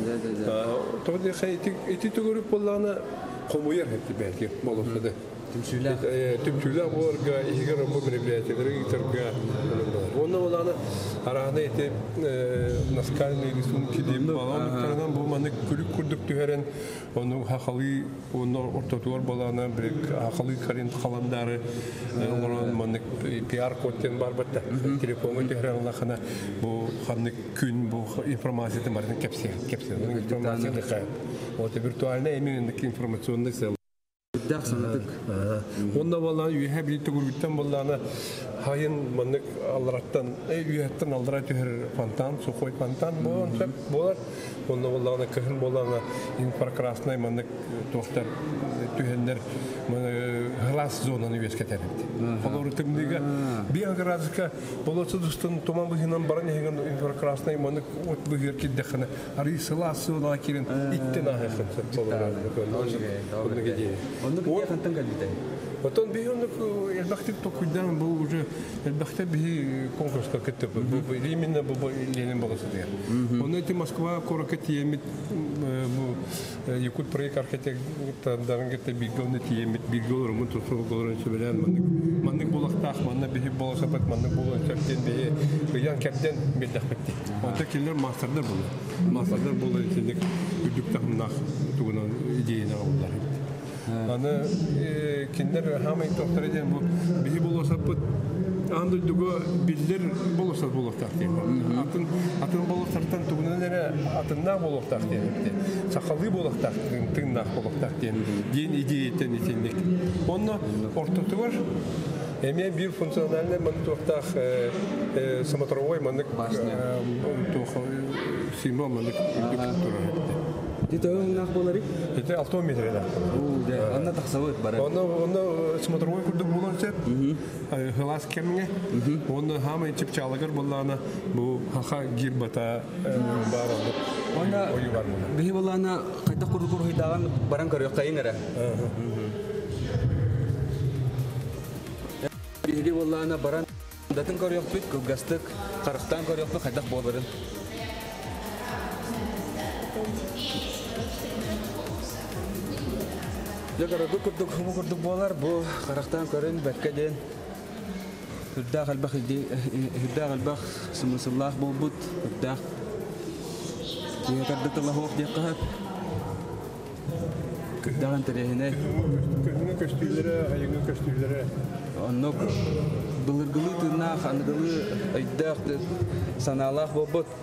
Tabii iti tөгürük kulağına Komuyar hepti belki bolosada. Tümsüler. Tümsüler borga ihgara bu merepiyatları gitarga. Onun olana arana eti naskalni resim kidim falan karan bu manik kulüp kurduk tüheren onu hakalı onu ortadoğur bolana bir hakalı karin kalanları onun manik P R kodten barbatta telefonu tüheren lakana bu hamnik gün bu informasyonu marın kepsi kepsi informasyonu da o virtualne eminindeki informasyonu Сүрдәк санатык. Онда болланы үйе білетті көргіттен болланы хайын мұнық алыраттан, үйеттен алдыра түйір фонтан, сухой фонтан болған болар. Онда болланы көхін болланы инфракрасный мұнық тоқтар түйендер ғылас зонаны өскетерді. Қолоры түмдегі бейін ғыразықа боласы дұстын туман бұхынан баран еген инфракрасный мұнық от бұхер кеддіқіні ары сылас зонына керін иттен ағықын Онды бие қантан кәлбейді? Потом бейонок элбахтик токуйдан бұл уже элбахта бей конкурска кетті. Именно бұл Ленин боласы деген. Оны эти Москва корака тиемет Якут проект архитектордарын кетті бигоны тиемет бигол ромын тұсыл голарын сөбелен маннык болақтақ, манны бейі боласапат, маннык болан кәптен бейі бұян кәптен белдақ бәтті. Онда келдер мастердар болды. Мастердар болды етіндік үдік тағымнақ тұғынан идеяна ғалдар. Аны киндер хамай тоқтар еден бұл бейі боласапат Анды дүгі білдер болуса болуқтақ деймін. Атын болуқтақтан тұғынан әрі атынна болуқтақ деймін. Сақалы болуқтақ деймін, тыңнақ болуқтақ деймін. Ден идеяттен етендік. Оны ортоты бар. Әме бір функциональный мұны тоқтақ самотровой мұнық символ мұнық үлдік тұрар. Деді өңнақ боларик? Деді алты метрі дақ. Анна тақсауыт бары? Оны самотровой күрдік болан сәп, ғылас кәміне, оны хамай чіпчалығыр боланы бұл хақа гир бата бар олып ойы бар мұны. Бейі боланы қайта құрды-құр ғайдаған баран көрек қайын әрі? Бейі боланы баран датын көрек бүт, көпгастық, қарықтан көрек бүт қайдақ боларын. Жагарады күрдік, құмы күрдік болар, бұл қарақтан көрін бәтке ден. Үрдәқ әлбәқ сымысыллақ бол бұд, үрдәқ. Кеге кәрдіктілі хоқ дек қағып. Үрдәғын тәрехіне. Көзінің көстүйлері, айыңның көстүйлері. Онық бұлырғылы тұнақ, анығылы өйдәқ саналақ бол бұд.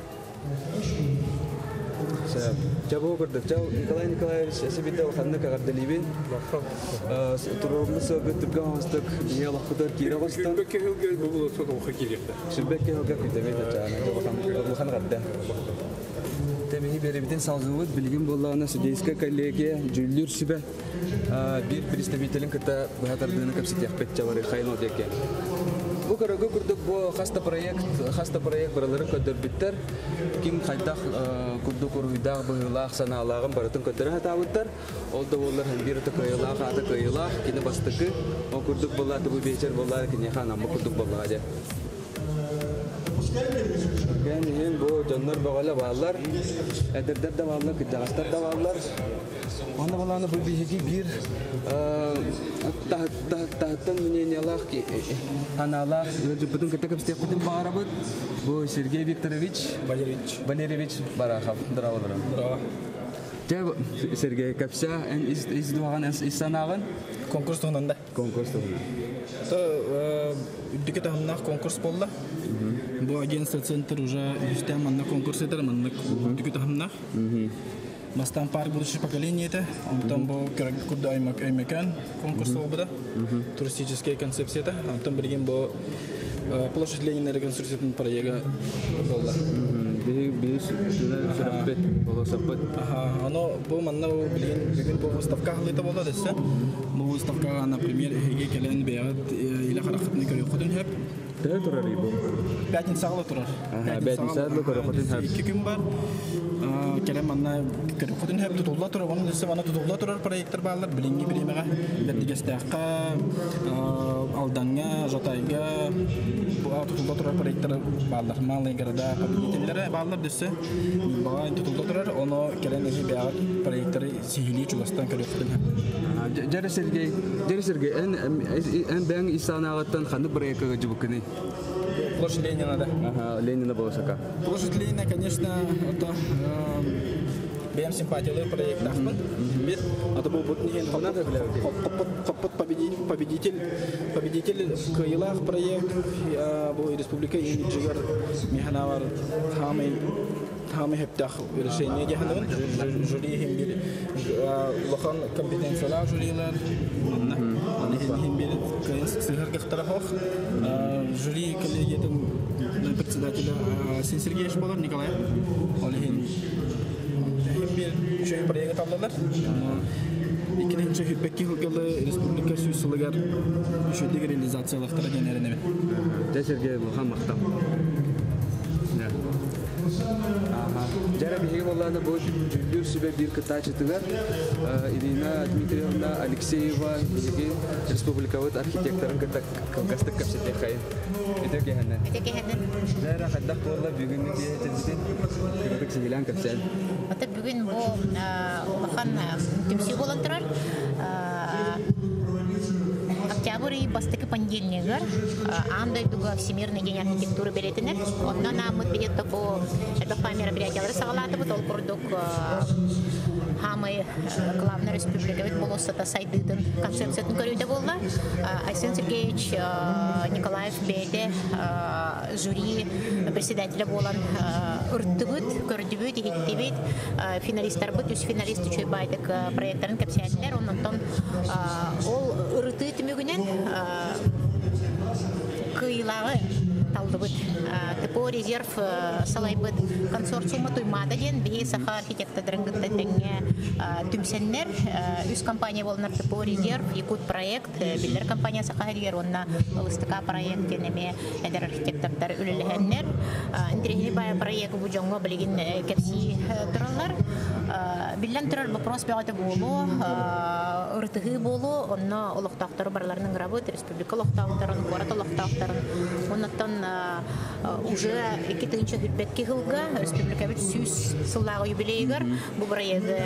Жабу көрдік. Жау Николай Николаевич әсібетті қанды қағардалейбен. Тұрғымыз өттірген ғастық еғылық күдір кейрі ғастын. Шүрбекке хілге бұл соты оқы керекті. Шүрбекке хілге күйтемейді жағаны. Ұлған ғадда. Тәбіғі беребетін салзуыд білген болағына судейскі коллегия жүлдер сүбі бір представителін күтті бұғатардығыны көпсетек бет жавары қайын одеке. Бұл көрігі күрдік бұл хаста проект, хаста проект баралары көдір біттер. Кин қайтақ күрдік ұрғыдағы бұғылақ саналағын барытын көдірі хатауыттар. Ол да олар бір тұқайылақ, аты қайылақ, кені бастықы. Ол күрдік болла, түбі бейчер болла, кені қанамы күрдік болла де. Мен бұл жонлар бағалы бағалар, әдірдер де бағалар, күддағастар да бағалар. Оны баланы бұл бейхеге бір тағыттан мнениялақ, аналақ, бұдың кітті көпстек құдың бағара бұд. Бұл Сергей Викторович Валерьевич Барахов, дырауылырым. Сергей Көпсе, издуаған иссанағын? Конкурс тұғынында. Конкурс тұғынында. Үддікі тағымнақ конкурс болды. Бұл агентство центр уже үстен манна конкурс етер, манна үддікі тағымнақ. Мастан парк будущее поколение это, там был куда аймакан конкурс было, туристические концепции это, там берем был площадь Ленина реконструкция проекта было. Бис, саппет, было саппет. Ага, оно был манна блин, блин был выставка это было, да, все. Был выставка, например, где келен бегает или характер никакой ходим хеп. Да, тура рибо. Пятница сало тура. Ага, пятница сало тура ходим хеп. Iki gün var. Kelem manna ходим хеп tutullar turar, onun lise bana tutullar turar proyektler bağlar, bilingi bilimege, verdigestekka, aldanga, jotayga, bu tutullar turar proyektler bağlar. Malay garada kabinetleri bağlar dese, bağ tutullar turar, onu kelen eji beyaz proyektleri sihili çugastan kere ходим hep. Jari Sergey, Jari Sergey, en en ben isanağıttan kanı проекта жибукны. Площадь Ленина, да. Ага, Ленина Болосака. Площадь Ленина, конечно, это бем симпатиялы проект Ахмад. Это был победитель, победитель, победитель Каилах проект, был Республика Индиджигар, Миханавар, Хамей, хамы хептах решение яханын жюри хим бир лохан компетенциялар жюрилар аны хим бир сыгыр гыктарах жюри коллегиятын председателя Син Сергеевич болар Николай олихин хим бир чөй проект табылар икенче хиппекки хылгылы республика сүйсүлгөр үшөдөгө реализациялыктар генеренеме Сергей Лохан мактап Жара биһиги болланы бу жүлдүр сүбе бир кытачытыгар Ирина Дмитриевна Алексеева биһиги республикабыт архитекторын калгастык капсетте хайын. Эте кехенне. Эте кехенне. Жара хаддак болла бүгүнү биһетен кырдык сигилан капсен. Ата бүгүн бу улахан түмсү болон турар. Октябрь и бастыки понедельнигер андай дуга всемирный день архитектуры беретинер. Ондан намыт бидетте бу эпоха мероприятиялары сагалаты бу тол курдук хамы главный республика бит болосата сайдыдын концепциясын көрүүдө болду. Айсен Сергеевич Николаев бейде жюри председателя болан ырттыбыт, көрдүбүт, иһиттибит финалисттер бут, үч финалист үчөй байдык проекттарын кепсиятилер. Онтон ол ырыты түмүгүнен кыйлагы талдыбыт типо резерв салайбыт консорциума туймада ден бии саха архитектордарын гыттатеңе түмсеннер үс компания болнар типо резерв якут проект биллер компания саха эгер онна ылыстыка проект денеме эдер архитектордар үлелехеннер интерехини бая проект бу жоңго билигин кепси туралар биллен турар вопрос бягаты болу ыртыгы болу онна олоктактары барларының работы республика олоктактарын город олоктактарын оннан уже эки тыгынча хүлбекки хылга республика бит сүз сыллагы юбилейгер бу проекты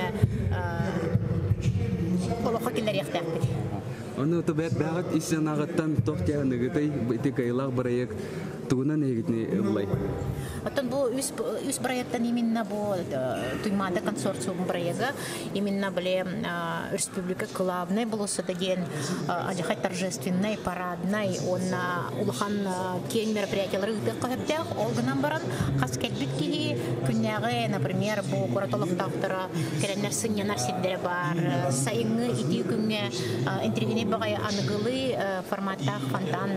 олоқа килер яктак. Оны то бет багат исенагаттан тохтягыныгытай битекайлар проект тугунан эгитни булай. Оттон бу үс үс проекттан именно бу туймада консорциум проекта именно были республика главный болса деген алихай торжественный парадный он улахан кен мероприятиялары үтөккөптөк олгунан баран каскетбитки күннәгы например бу коротолуктактара кереннер сыннар сиддер бар сайыңы ити күнгө интервьюне багай аныгылы форматта фонтан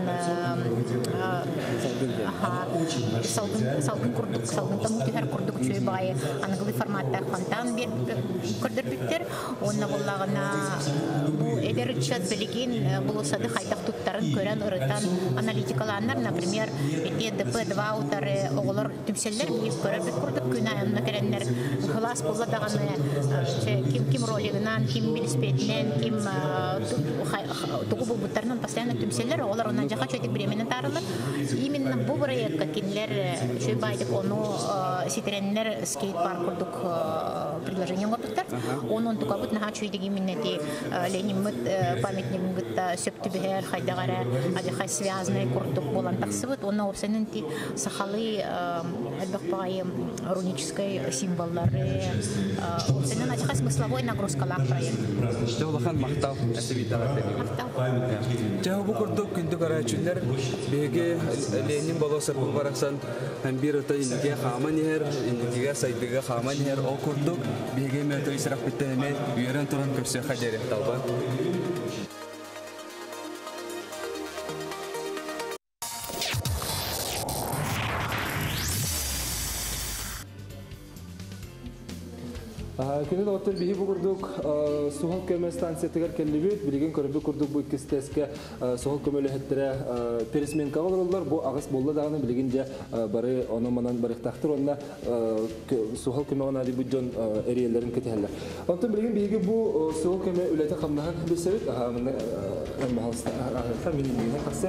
салгын курдук салгын тамутихар курдук чөй бай аныгылы форматта фонтан бер көрдөрбүттер онна боллагына бу эдер чат билигин булусады хайдак туттарын көрөн ырытан аналитикаланнар например эти дэ пэ два утары оголор түмселлер бип көрөрбүт курдук күнайына кереннер класс болладаганы ким ким ролигинан ким билиспетинен ким тугу булбуттарынан постоянно түмселлер оголор онан жака чөйдик биременен тарылып именно бу проектка кинлер чөй байдык ону ситреннер скейт парк курдук предложение гоптуктар онун тукабыт наха чөйдик именно ти ленин памятник гытта сөптүбер хайдагара ажахай связанный курдук болан таксыбыт оны опсенин ти сахалы элбекпагай рунической символлары опсенин ажахай смысловой нагрузкалар проект Жолахан мактау асибиталар Жау бу курдук күндүк арачылар беге Ленин болоса бу бараксан һәм бир ата инде хаман ер инде сайдыга хаман ер о курдук беге мето исрак биттеме үйрен туран көрсө хадер талба Күнү доктор бихи бугурдук сухал көмө станциятыгар келлибит билген көрбү курдук бу кистеске сухал көмөлө хеттере пересменка болорлор бу агыс болду дагы билген же бары ону манан барыктактыр онда сухал көмө она ди жон эриелерин кетелер. Онтон билген биги бу сухал көмө үлете камнаган бесебит ага мына махалста фамилияны касем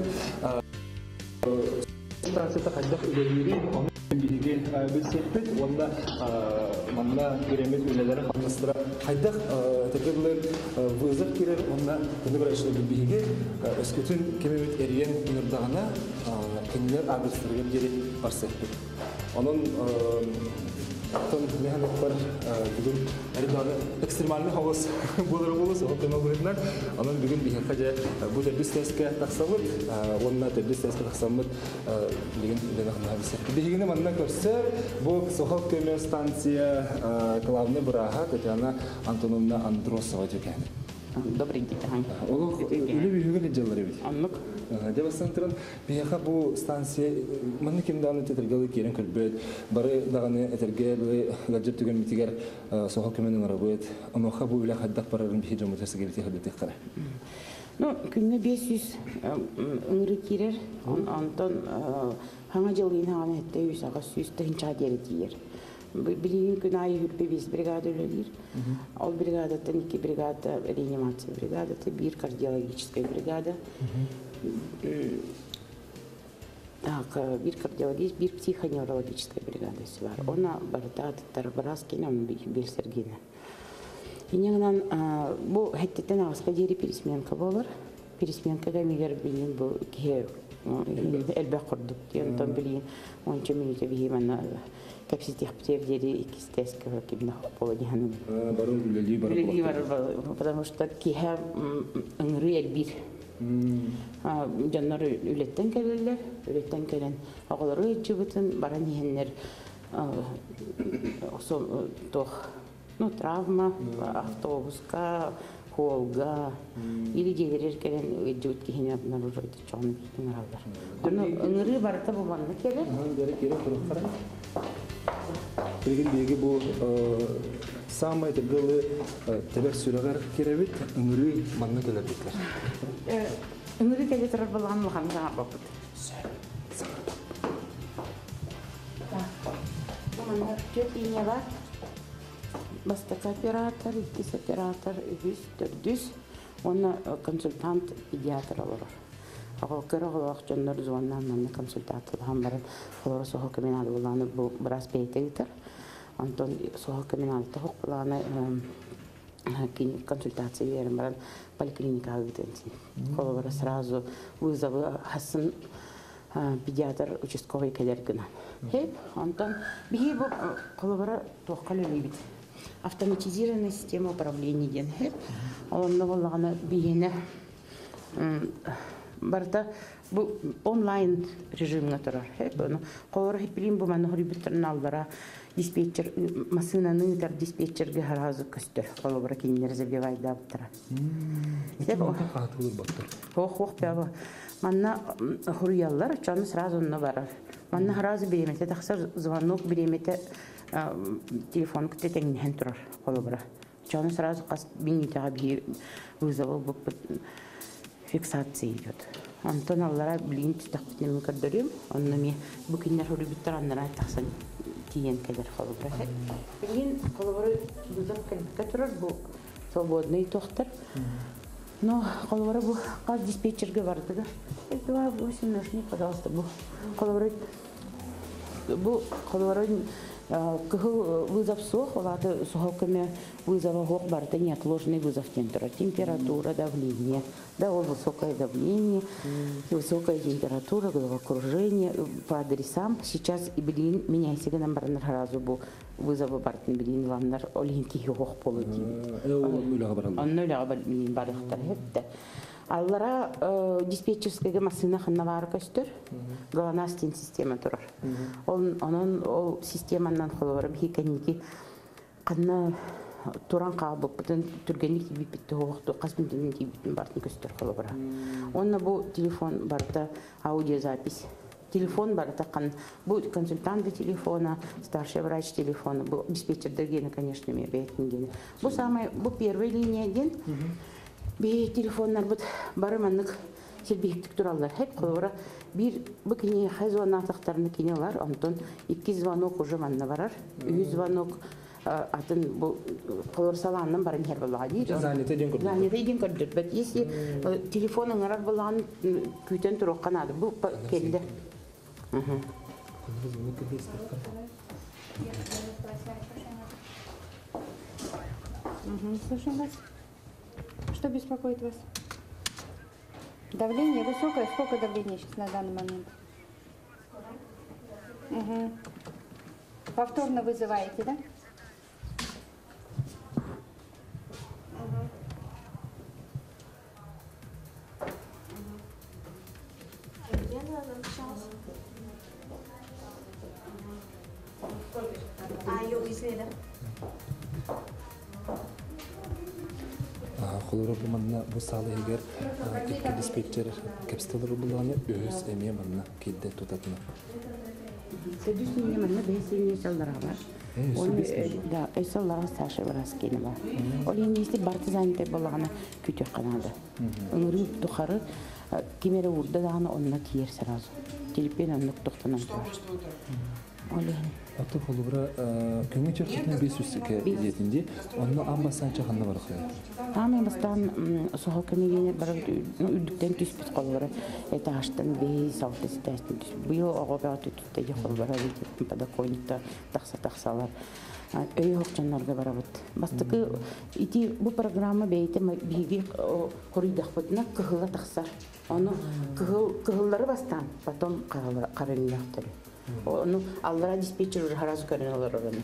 станцията кайдак үлелери биги бесепит онда манна керемет үлелери хамыстыра кайдак текерлер вызов кирер онда күнү бирашты биги өскөтүн кемемет эриен үрдагана киндер агыстырып жери барсепти. Анын тон механик бар бүгін әрданы экстремальный хавас болар болыс ол канал бүгіннәр анан бүгін бихен қажа бұл дәрбіс тәске тақсамыд онна дәрбіс тәске тақсамыд деген дені қымна бісер бігені манна көрсер бұл Сохол көмір станция главный бұраға Татьяна Антоновна Андросова деген. Добрый день. Ол үлі бүйігі жалар ебет. Аннық. Девастан тұрын, бейіға бұл станция, мұны кемдағаны тетергалы керін көрбет, бары дағаны әтерге ғаджып түген митигер Сохол көмінің арабет, амаға бұл үлі қаддақ барарын бейі жамытасы келеті қаддеті қара. Ну, күнне бес жүз ыңыры керер, антон хаңа жылғын хағаны әтті үз ағас жүз тұхынча дері дейер. Билигин күн айы хүрпе бес бригада өлелер. Ол бригадаттан iki бригада реанимация бригадаты, bir кардиологическая бригада. Так, bir кардиологическая, bir психоневрологическая бригада бар. Она барда Тарбараскина, он Бельсергина. Инегнан бу хеттен аваска дери пересменка болар. Пересменкага мигер билин бу ке элбе курдук. Янтан билин он минута бихимана капситих птевдери кистеского кибна полагихан. Барон үлели барон. Потому что киха ыңры элбир. Жаннар үлеттен келелер, үлеттен келен ағылары жібітін баран ехенлер тох, ну, травма, автобуска, холга, или дейлер келен жібіт кехене обнаруживать чоғын бітін аралдар. Ыңры барыта бұланны келер. Бәрі келер тұрып қарай. Білген беге бұл самай тәбілі тәбәр сүрәғар керебет, үңірі манна келер бетлер. Үңірі келе тұрар болған мұған жаңа бақыт. Бұмандар төрт ине бар. Бастық оператор, иккис оператор, үз, төрдүз. Оны консультант, педиатр олар. Ағыл көрі ғылақ жондар зуаннан мәнне консультант ұлған барын. Олары соғы көменады боланы бұл біраз бейті гітір. Антон соғы көменады тұғық боланы консультация берін баран поликлиникаға гітенсін. Олары сразу вызовы хасын педиатр участковый кәдер гінан. Хеп, Антон, бейі бұл қолыбары тоққал өлі бит. Автоматизированная система управления ден. Хеп, олымны болағаны бейені барда бу онлайн режимге турар. Колор хипилин бу маны хрибиттерин алдара диспетчер машинаны тар диспетчерге харазы көстөр. Колор кинер забивай да буттара. Деп катылыр баттыр. Хох хох баба. Манна хурияллар чаны сразу на барар. Манна харазы беремете таксар звонок беремете телефон күтетеңнен турар. Колор. Чаны сразу кас минутага бир вызовы бу фиксация идет. Антон аллара блин тактикнемен көрдөрөм. Оннами бу кинер хурбиттер аннара таксан тиен келер халыгы. Блин колоборы бузак кетер бу свободный тохтар. Но колоборы бу каз диспетчерге барды да. два восемь ноль, пожалуйста, бу колоборы бу колоборы вызов сох, олады сухалками вызова гох барда неотложный вызов температура, давление, да, высокое давление, высокая температура, головокружение по адресам. Сейчас и блин меня сега нам барнар разу бу вызовы бартны блин ланнар олинки гох полуди. Он нуля блин барахтар хетте. Аллара диспетчерская машина ханнавар көстөр, галанастин система турар. Он анан ол системанан холорым хиканики канна туран кабы бүтүн түргенlik бипитти хокту касмындын бипитин бартын көстөр холора. Онна бу телефон барта аудиозапись. Телефон барта кан бу консультант телефона, старший врач телефона, бу диспетчер дегени, конечно, мне бейтинген. Бу самый бу первая линия ден. Бе телефоннар бут барыманнык сербиктик тураллар хеп колора бир букине хазуана тактарны кинелар антон iki звонок уже манна барар үч звонок атын бу колор саланнан барын хер балади занято ден көрдүк занято ден көрдүк бет если телефонун арак балан күтөн туруп канады бу келди мм слушаем вас. Что беспокоит вас? Давление высокое? Сколько давления сейчас на данный момент? Угу. Повторно вызываете, да? Холора буманна бу салы егер икки диспетчер кепстелер булганы өз эме манна кидде тутатына. Сэдүс мине манна бесине салдара бар. Он да, эсаллага Саша Вараскина бар. Ол инесте партизанте болганы күтөк канады. Ыңыры тухары кемере урда даганы онна киер сразу. Телепен аннык токтонан бар. Олен. Аты холора көңү чөкөтүн бес үсүкө жетинди. Онны амбасан чаханна бар хай. Ами бастан сохо кемегене бар үдүктен түспүт колора. Этажтан бес алты стастын түс. Быйыл огобат түттө жаколбара деп подоконникта такса-таксалар. Өй хокчанларга барабыт. Бастыкы ити бу программа бейте биги корыйдакпытына кыгыла таксар. Аны кыгыл кыгыллары бастан, потом карылыктыр. Ну, аллара диспетчер уже раз көрүнөлөр орун.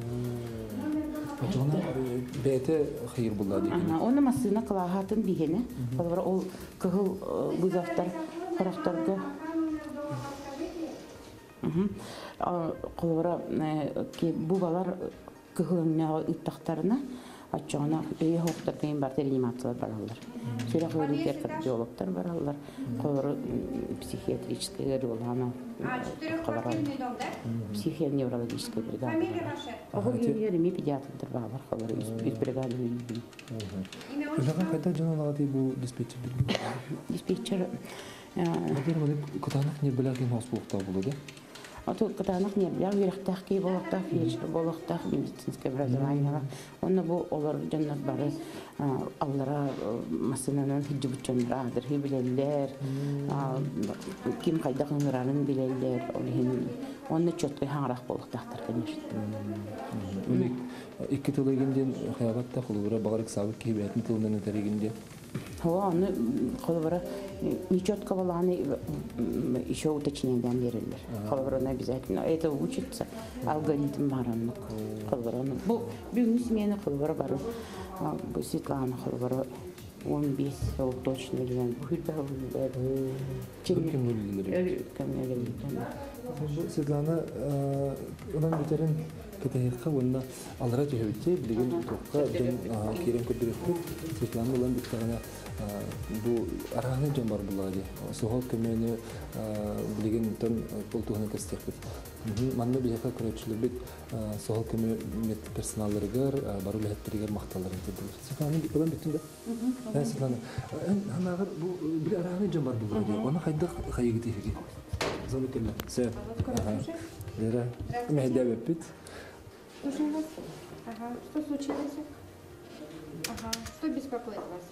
Жона бете хайыр булады. Ана, оны масына кылахатын бигене. Алар ол кыгыл бузактар, характарга. Мм. Колора ки бу балар кыгылына ыттактарына ачана өй хоктар дейм бар реанимациялар баралар. Сөйлөгөлүктер кардиологтор баралар. Колор психиатрический ролана. Психоневрологическая бригада. Ого йөрүми педиатрдар бар колор үз бригада. Ужага кайда жаналады бу диспетчер? Диспетчер Агер мына кытанак не билеген хоспиталда булды. Ото кытанак не билген юрактак ки болоктак, фельдшер болоктак, медицинское образование. Онна бу олар жаннар бары аллара масынанан хиджибучанра адыр билелер. Ким кайда кыңыранын билелер. Онна чөткөй хаңрак болоктактар, конечно. Улик икки тылыгынден хаябатта холура багырык сабык кебетин тылынан терегинде. Хо, аны холура нечётко баланы еще уточнением берилер. Холура обязательно это учится алгоритм бараннык. Холура бу бүгүн смене холура бар. Бу Светлана холура он бес жыл точно билген. Бу хүлбе Ким билдилер? Светлана онан битерин кетейка онна алара жебитте билген токка жон кирен көдүрөттү. Светлана улан биттагана бу араны жон бар булады. Сохол кемени билген тон полтугана кастекпит. Манны бияка көрөчүлөр бит сохол кеме мет персоналларыгар бару лехтергер макталарын кылдылар. Светлана улан биттин да. Светлана анагы бу бир араны жон бар булады. Оны кайда кайгыты фиги. Замыкенно. Все. Ага. Лера. Мехда бит. Слушаем вас. Ага. Что случилось? Ага. Что беспокоит вас?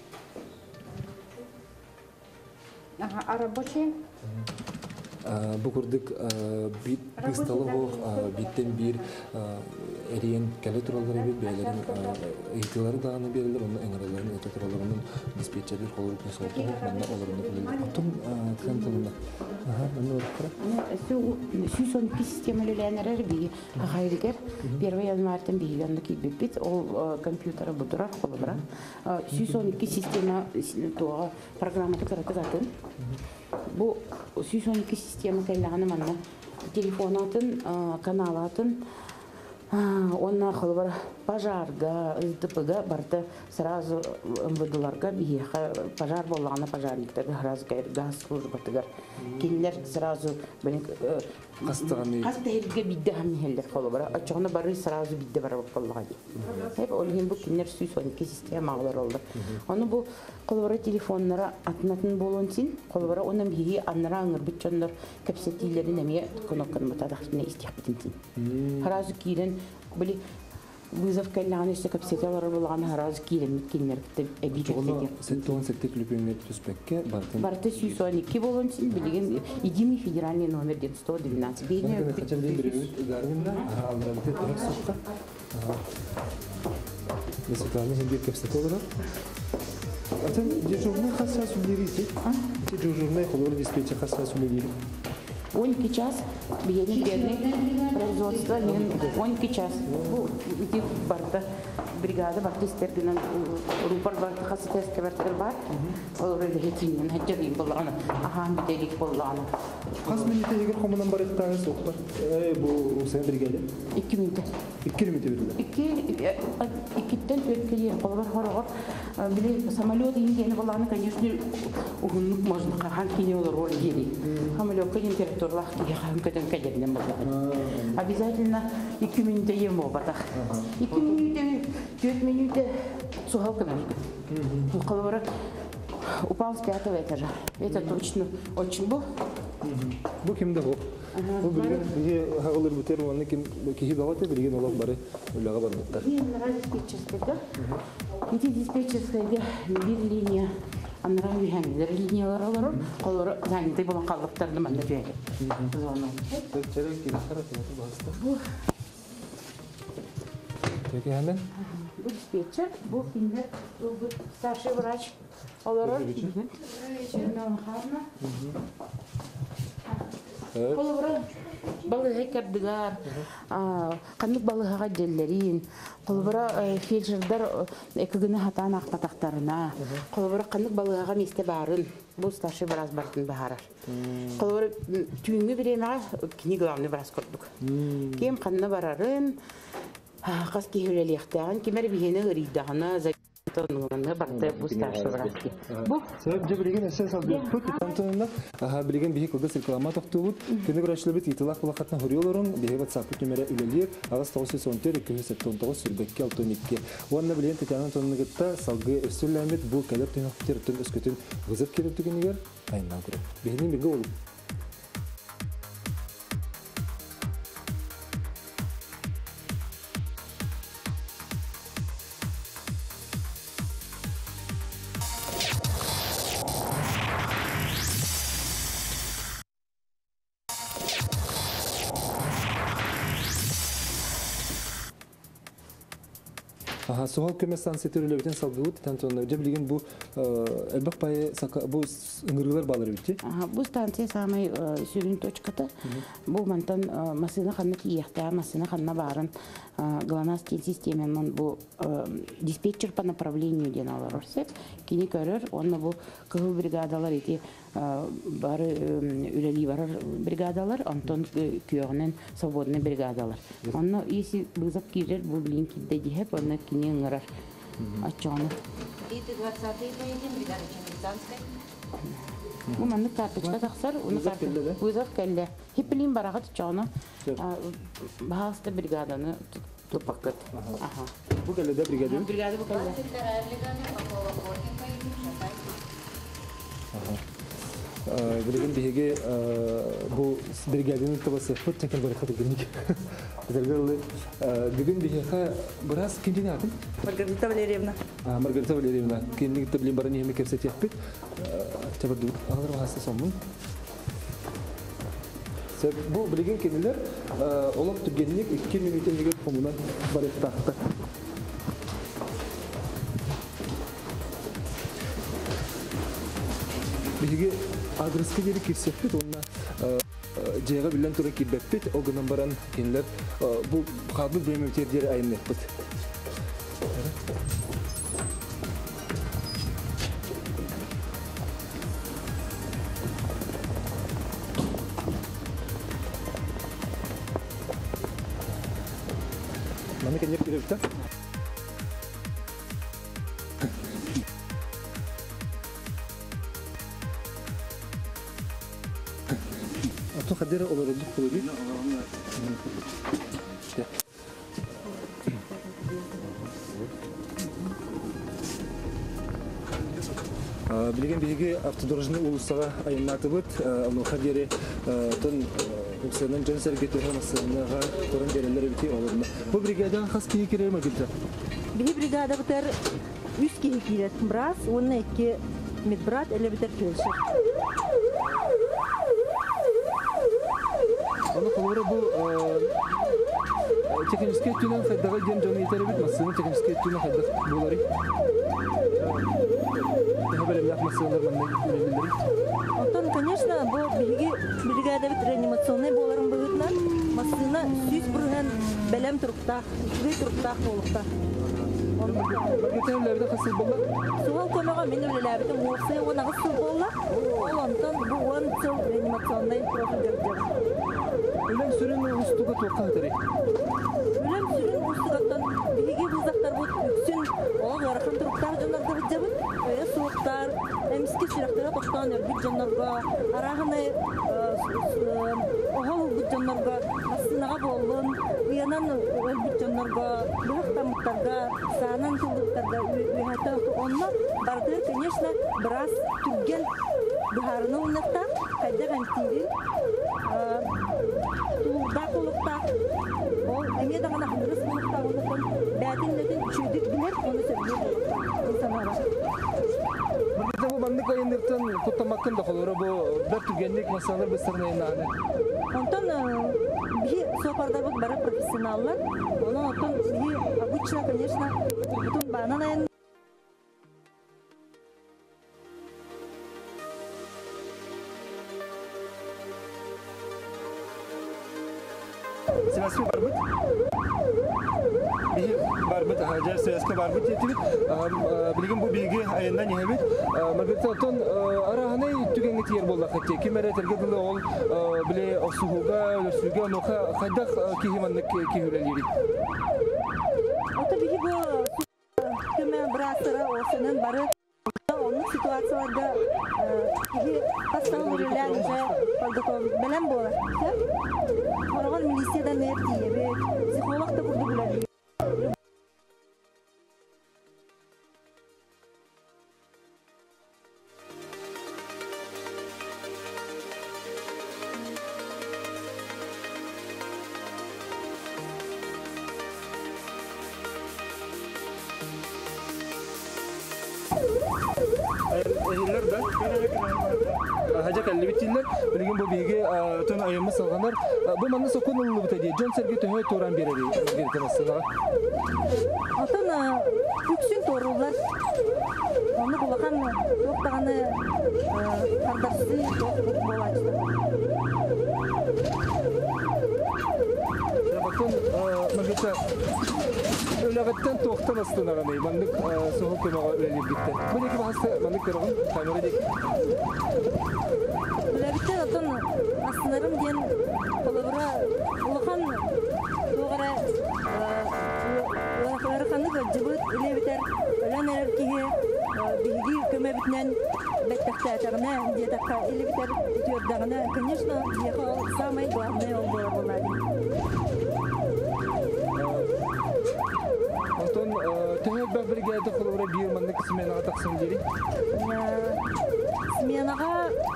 Ага. А рабочие? Букурдык бит бисталого биттен бир эриен келе туралары бит бәйләрен ыйтылары даганы берилер, оны эңрәләрен өтө тураларын диспетчерлер колуп несолту мында оларны билдер. Атом тхантында. Ага, мына баркыра. Су сүйсөн системалеләнәләр би гайригер первый январьтан билгәнлек бит ол компьютер бутура колыбыра. Сүйсөн икки система то программада карататын. Бу сүйсөн икки система кайлаганы манна телефонатын, каналатын онна холбар пожарга, ТПга барта сразу МВДларга биеха пожар болганы пожарниктер сразу газ службатыгар. Кинлер сразу бен кастыганы кастыгы бидде хамнелер холбара. Ачыгына бары сразу бидде барып болгады. Хеп олген бу кинлер сүйсөн икки системалар олду. Аны бу холбара телефоннара атнатын болонсин, холбара онан биги аннара аңыр бүтчөндөр капсетилерин эме кнопканы батадахны истихбитин. Сразу кирен били вызов калланы işte капсеталар болган сразу кирен кинлер эбитектер. сеттон сеттек любимый туспекке бартын. Барты сүйсөн икки болонсин билген единый федеральный номер сто двенадцать. Бейне Хотел ден беребит гарминда алрабыты рексокка. Месекланы хендер капсеталар. Атан дежурный хасса сүлдерите. Дежурный холор диспетчер хасса сүлдерите. он час биени берни производство мен он час. Бу ити барда бригада бартистердинен рупар барда хаситеске бартер бар. Олар хетинен хаҗырин булганы. Ахан бителик булганы. Кас минуте егер комунан бар итәгез сокпар. Э бу сен бригада. iki минут. iki минуте бирде. iki ikiden төрткө yer колбар хорогор. Биле самолет ингени булганы, конечно, угунлук можно хан кине олар роль гери. Самолет температуралах ки хан көтөн кадерден булганы. Обязательно iki минуте емо батах. iki минуте төрт минуте сухалка мен. Колбар упал с пятого этажа. Это точно очень бу. Бу кимде бу? Бу билген биге хагылыр бутер ванны ким кихи багаты билген олар бары улага бар буттар. Мен диспетчерская. Эти диспетчерская бир линия анран бихәмдер линиялар алар. Алар занятый булган калдыктарны мында җәйге. Звонок. Чәрәк килә харатны басты. Теге хәмен? Бу диспетчер, бу киндер, бу старший врач. Алар. Колбара балыгы кәрдиләр, канлык балыгыга делләрин, колбара фельдшердар экегене хатан актатактарына, колбара канлык балыгыга месте барын, бу старший врач бартын баһарар. Колбара түйүнгө биремага кини главный врач көрдүк. Кем канны барарын, кас киһүлелектәгән, кимер бихене гыридагына тоннуганда барты бу старший врач. Бу себеп же билген эсен салды. Бу тантонда аха билген бихи кылгыс реклама токтубут. Кене врачлар бит итилак булакатна хөрүлөрүн бихи WhatsApp нөмере үлелер. Агас тоғыз он төрт екі жүз он тоғыз сүрбекке алты он екі. Уанна билген тетянын тоннугытта салгы өсүләмет бу калер төнөктөр төн өскөтүн гызып керектигинигер айна күрө. Бихинин биге ол Ага, сухал көместан сетөрүлөбүтен салдыбыт, тантонда же билген бу элбак пай бу ыңгырылар балары битти. Ага, бу станция самый сүйүн точката. Бу мантан машина ханна киехта, машина ханна барын глонасский системен бу диспетчер по направлению ден алар сеп. Кини көрөр, онна бу кыл бригадалар эти бары үлели бар бригадалар, Антон күйөгүнөн свободный бригадалар. Онна если бызап кирер бу линкиде дихеп, онна кини ыңгырар. Ачаны. Это двадцатый поедем, бригада Чемизанская. Бу манны карточка таксар, уну карточка вызов келде. Хипилин барага чаны. Баста бригаданы тупакат. Ага. Бу келде бригада. Бригада бу келде. Билген биге бу бригаданы табасы фут текел бар хаты геник. Зергелли биген биге брас киндин атын? Маргарита Валерьевна. А Маргарита Валерьевна киндин таблин барани хеме керсет яппит. Табарду агыр хаста сомун. Сеп бу билген киндилер олоп түгенник iki минуттен деген комунан бар еттакта. Биге адреске жери кирсеппит, онна жайга билен тура кирбеппит, огынан баран кинилер бу кабыл бремевтер жери айыннеппит. Мана кенеп кирепта? Ато хадера олоролдук болуби. Билген биге автодорожный улусага айнатыбыт, аны хадере тон уксанын жан сергетер хамасынага туран жерелер бити олорна. Бу бригададан хас кие керер магилта. Биги бригада бутер үч кие кирет. Брас, онна эки медбрат эле бутер фельдшер. Аны колора бу технический түнөн хайдага жен жон етер бит, масыны технический түнөн хайдак болары. Антон, конечно, бу биги бригада да бит реанимационный боларын быгытнан машина сүз бүрген белем туруктах, үчүгөй туруктах болукта. Багетен ләбидә хасыл булла. Сугал көмөгө мен үлеләбитем мусы она гысыл болла. Ол онтон бу он жыл реанимационный профиль жер. Үлем сүрен устуга тоққа тери. Үлем сүрен устугаттан биги бузактар бут үксүн ол яракын туруктар жоннорго жабыт. Эе сууктар, эмски сүрөктөр токтон өрбүт жоннорго, арагыны огол бут жоннорго, масынага боллун, уянан өрбүт жоннорго, бухтамыктарга, санан тулуктарга уята онно барды, конечно, брас түрген бухарыны унакта, кайда гантири, тулда колукта, ол эме дагана хырыс колукта, онтон бәтин-летин чүйдүк билер, оны сөргө колукта, инсанара. Багетен бу мандык айындыртын куттамаккын да холора бу бер түгенлик масалар быстырына инаны. Онтон би сопардар бут бары профессионаллар, оны онтон би обычно, конечно, бутун банан айын. Севаски барбыт. Бихи барбыт, жер севаски барбыт етибит. Билген бу биги айындан ехебит. Маргетон араханай түгенге тиер болла хатте. Кимере тергедиле ол биле оксуга, өлсүгө ноха хайдак кихиманнык кихүлелери. Ото биги бу кеме брасыра осынын бары onun situasyonlarda gibi hastalık ürünlerce belem bolar. Oralar milisiyeden ne diye ve psikolog da kurdu bular. Ehiller de haja kalli bitiller bilgin bu bilgi ton ayımı salganlar bu manna sokun ulu bitedi John Sergey töhö toran bereri gerten aslında. Atan üksün torullar onu bulakan yoktağını kardarsı bolaçtı. Bakın magita Өләгәттән тоқтан астына гына мандык соһу кемага өлелеп битте. Бу неке баһасы мандык көргән камера дик. Өләгәттән атын астынарым дигән колыбыра улахан тугара ларханы гыҗбыт үлебитер. Өләнәләр киһе биги көмә битнән бәттәктә тагына диетакка үлебитер. Тиердәгенә, конечно, яха самый главный ол була булады. Töhö bä brigada kolora bir mandık smenaga taqsim deri. Smenaga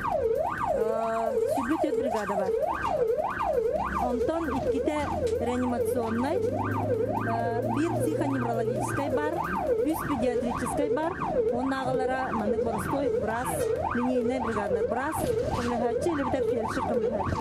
sübüt brigada var. Ondan ikkite реанимационный, bir психоневрологический бар, üç педиатрический бар. Оннағылара манdık Борской, Брас, линейная бригада Брас, комлехачы, или бітер фельдшер комлехачы.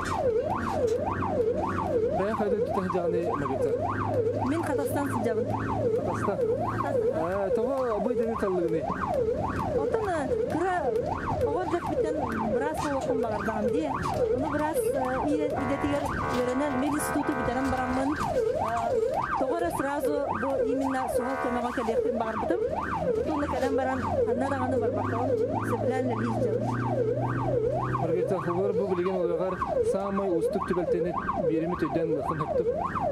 Бәя қайда түтәх жағаны магитар? Мен Қазақстан сыджабын. Қазақстан? Тоға абай дәне таллығыны? Отын кыра оғар жақ біттен Брас оқым бағардағым де. Оны Брас идетігер ерінен мен институты бітенім барамын. Тоғара сразу бұл именно суғал көмеға кәлектен бағарбытым. Тұны кәлем баран аннадағаны бар бақауын сәбіләлі лейістер. Маргарита Хулар бұл білген олағар самай ұстық түбәлтені берімі төйден лықын хөптіп.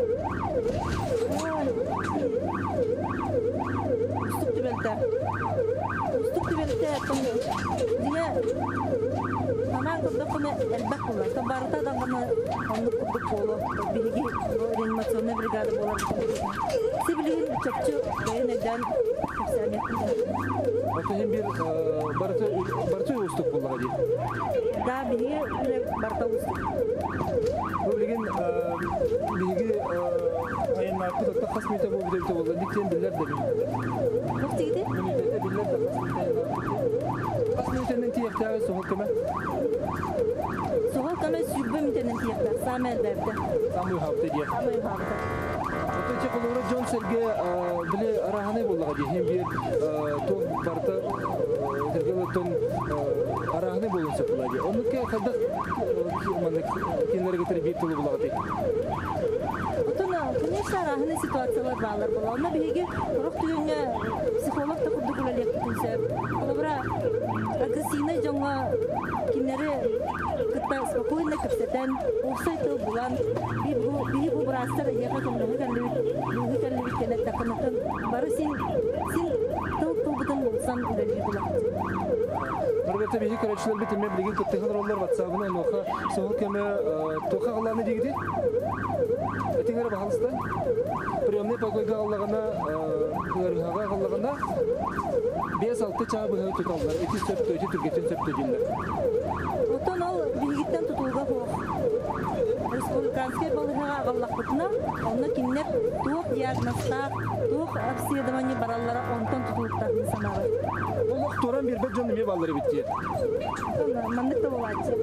Ұстық түбәлті. Ұстық түбәлті дия Таман күрдік күні әлбәк болар. Табарыта дағаны қандық күрдік болу. Білгі реанимационный бригада болар. Себілген чөпчі бәйін әден көпсәметтің. Отын бір барты ұстық болуға дейін? Да, білгі барта ұстық. Бұл білген білгі айын арқы тұтта қас мете бұл бүдәлті болды. Диктен білер де білер. Көпті еді? Мүнететі білер де қас мете айын арқы. Қас метенің тиектәуі соғыл көмі? Соғыл көмі сүрбі метенің тиектәуі. Самы әлбәбді. Самы ұйхапты дейін. Самы ұйхапты. Отынчы қолуыра Джон Серге біле арағаны болуға дейін. Hem bir тоқ барты тергелотон арахны болун сапылаги. Онуке кадак маннык кинлерге тербиет тулу булагы. Отона, конечно, арахны ситуациялар балар була. Онна биге рох түгөнгө психолог та курдук элек бүтүнсө. Олабра агрессивный жоңга кинлери кытта спокойно кепсетен, офсайт булан, би бу би бу брастар яка көмөгө келип, бүгү келип келет такынатын. Бары син син тыл тылбытын болсан үлели була. Маргарита биһи көрәчләр бит эме билген кыттыгын роллар WhatsApp-ына ноха соһол кеме тоха галланы дигди. Этиңер бахалыста. Приемный покойга галлагана гыргага галлагана бес алты чаа быһы туталлар. Эти сөптө, эти түргетен сөптө диллер. Отон ал бигиттен тутулга хох. Республиканский балыгага галлакытына, онна киннеп тук диагнозта, тук обследование бараллара онтон тутулуктарын санагы. Олох туран бир бет жонны ме баллары битти. Мандык да болачы.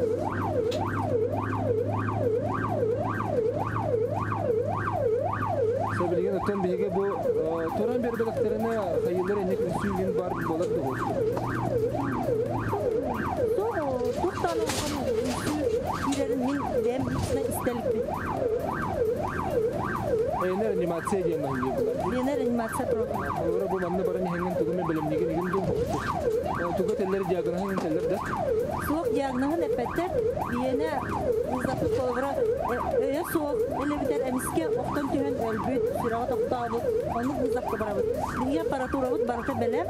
Сөбилген өттөн биге бу туран бир беттерине хайылдар эне үсүген бар болот да болчу. То туктаны кирерин мен дем ичне истелик бит. Эне анимация деген нойы булар. Эне анимация программа. Олар бу манны баран хенген тугумен билимдиген ген ду. Туга теллер диагнозын теллер да. Соқ диагнозын эпеттер биене узатып колбра э соқ элебитер эмиске октон түһен өлбүт сүрага токтабыт. Аны узатып барабыт. Биге аппаратурабыт барка белем.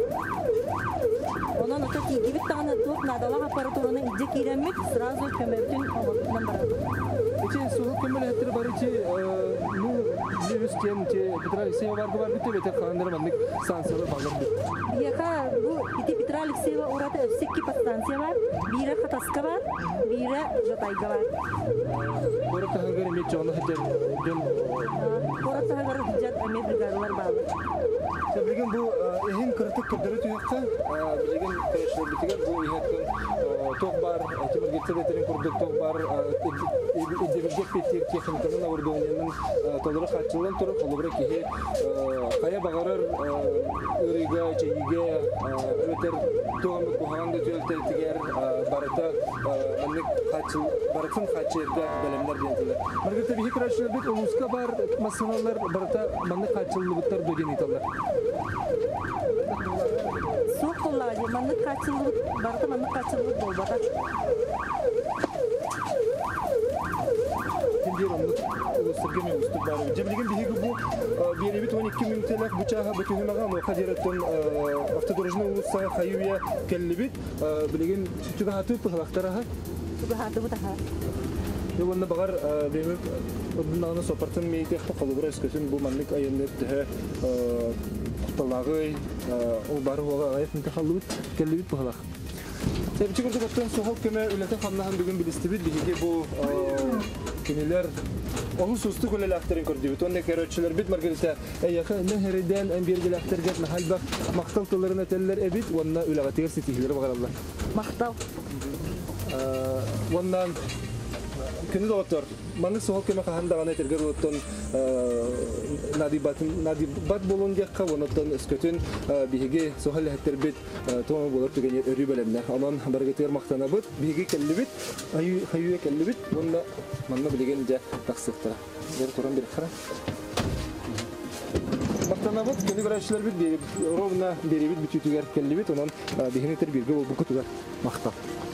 Онан ото тигибит тагына тук надала аппаратураны иже киремит сразу көмөптүн оңотунан барабыт. Эти соқ көмөлөттөр бар эти ну вирустен те Петра Алексеева бар бар бит бетер кандыр мандык станциялар багыр бит. Бияка бу ити Петра Алексеева урата өсекки подстанция бар, бире хатаска бар, бире жатайга бар. Бората хагыр мет жоны хатер ден Бората хагыр хиджат эме бриганалар бар. Себеген бу эхин кыртык кырдыры туякта билеген көчлөр битигер бу ихеттен ток бар, темир геттерин курдук ток бар, эдебилге петтер техникадан авырдоонун толору хатчылан туруп колубра кихи кая багарар ырыга чейге өтер тоомук буханды төлтөлтигер барыта аннык хатчыл барытын хатчырда белемдер дентилер. Маргарита бихи крачлар бит улуска бар масыналар барыта маннык хатчыллыктар доден италар. Соқ коллагы маннык хатчыллык барыта маннык хатчыллык болбата. Тендер онды улустыргеме уступ бары. Жебилген биһиги бу беребит он эки миң телек бучага бөтүнмага мо кадераттан автодорожный улуссага хаюя келлибит. Билеген түгаты пыхлактараха. Түгаты бутаха. Йолны багар бемеп однаны сопартын мейте калыбра өскөтүн бу маннык айынып тә куталагы ол бары ога айып халыбыт келлибит пыхлак. Себчи көрдөктөн сохол көмө үлөтө хамнахан бүгүн билистибит биһиги бу кинелер олус усту көлелактерин көрдүбүт. Онда көрөчүлөр бит Маргарита эяка нехериден эмбиргелактерге халбак мактал тылларына теллер эбит, онда үлөгатыгер ситихилер багаралар. Мактал. Ондан күнү доктор маны сохол көмө кахандаган этергер оттон надибат надибат болон жакка онотон өскөтүн биһиги сохол хеттербит томо болуп деген өрү белемдер. Анан баргетер мактанабыт, биһиги келлибит, аю хаюя келлибит, онда манна билеген же таксыктыра. Бер туран бир кара. Мактанабыт күнү көрөчүлөр бит ровно беребит бүтүтүгөр келлибит, анан биһини тер бирге болуп кутугар мактап.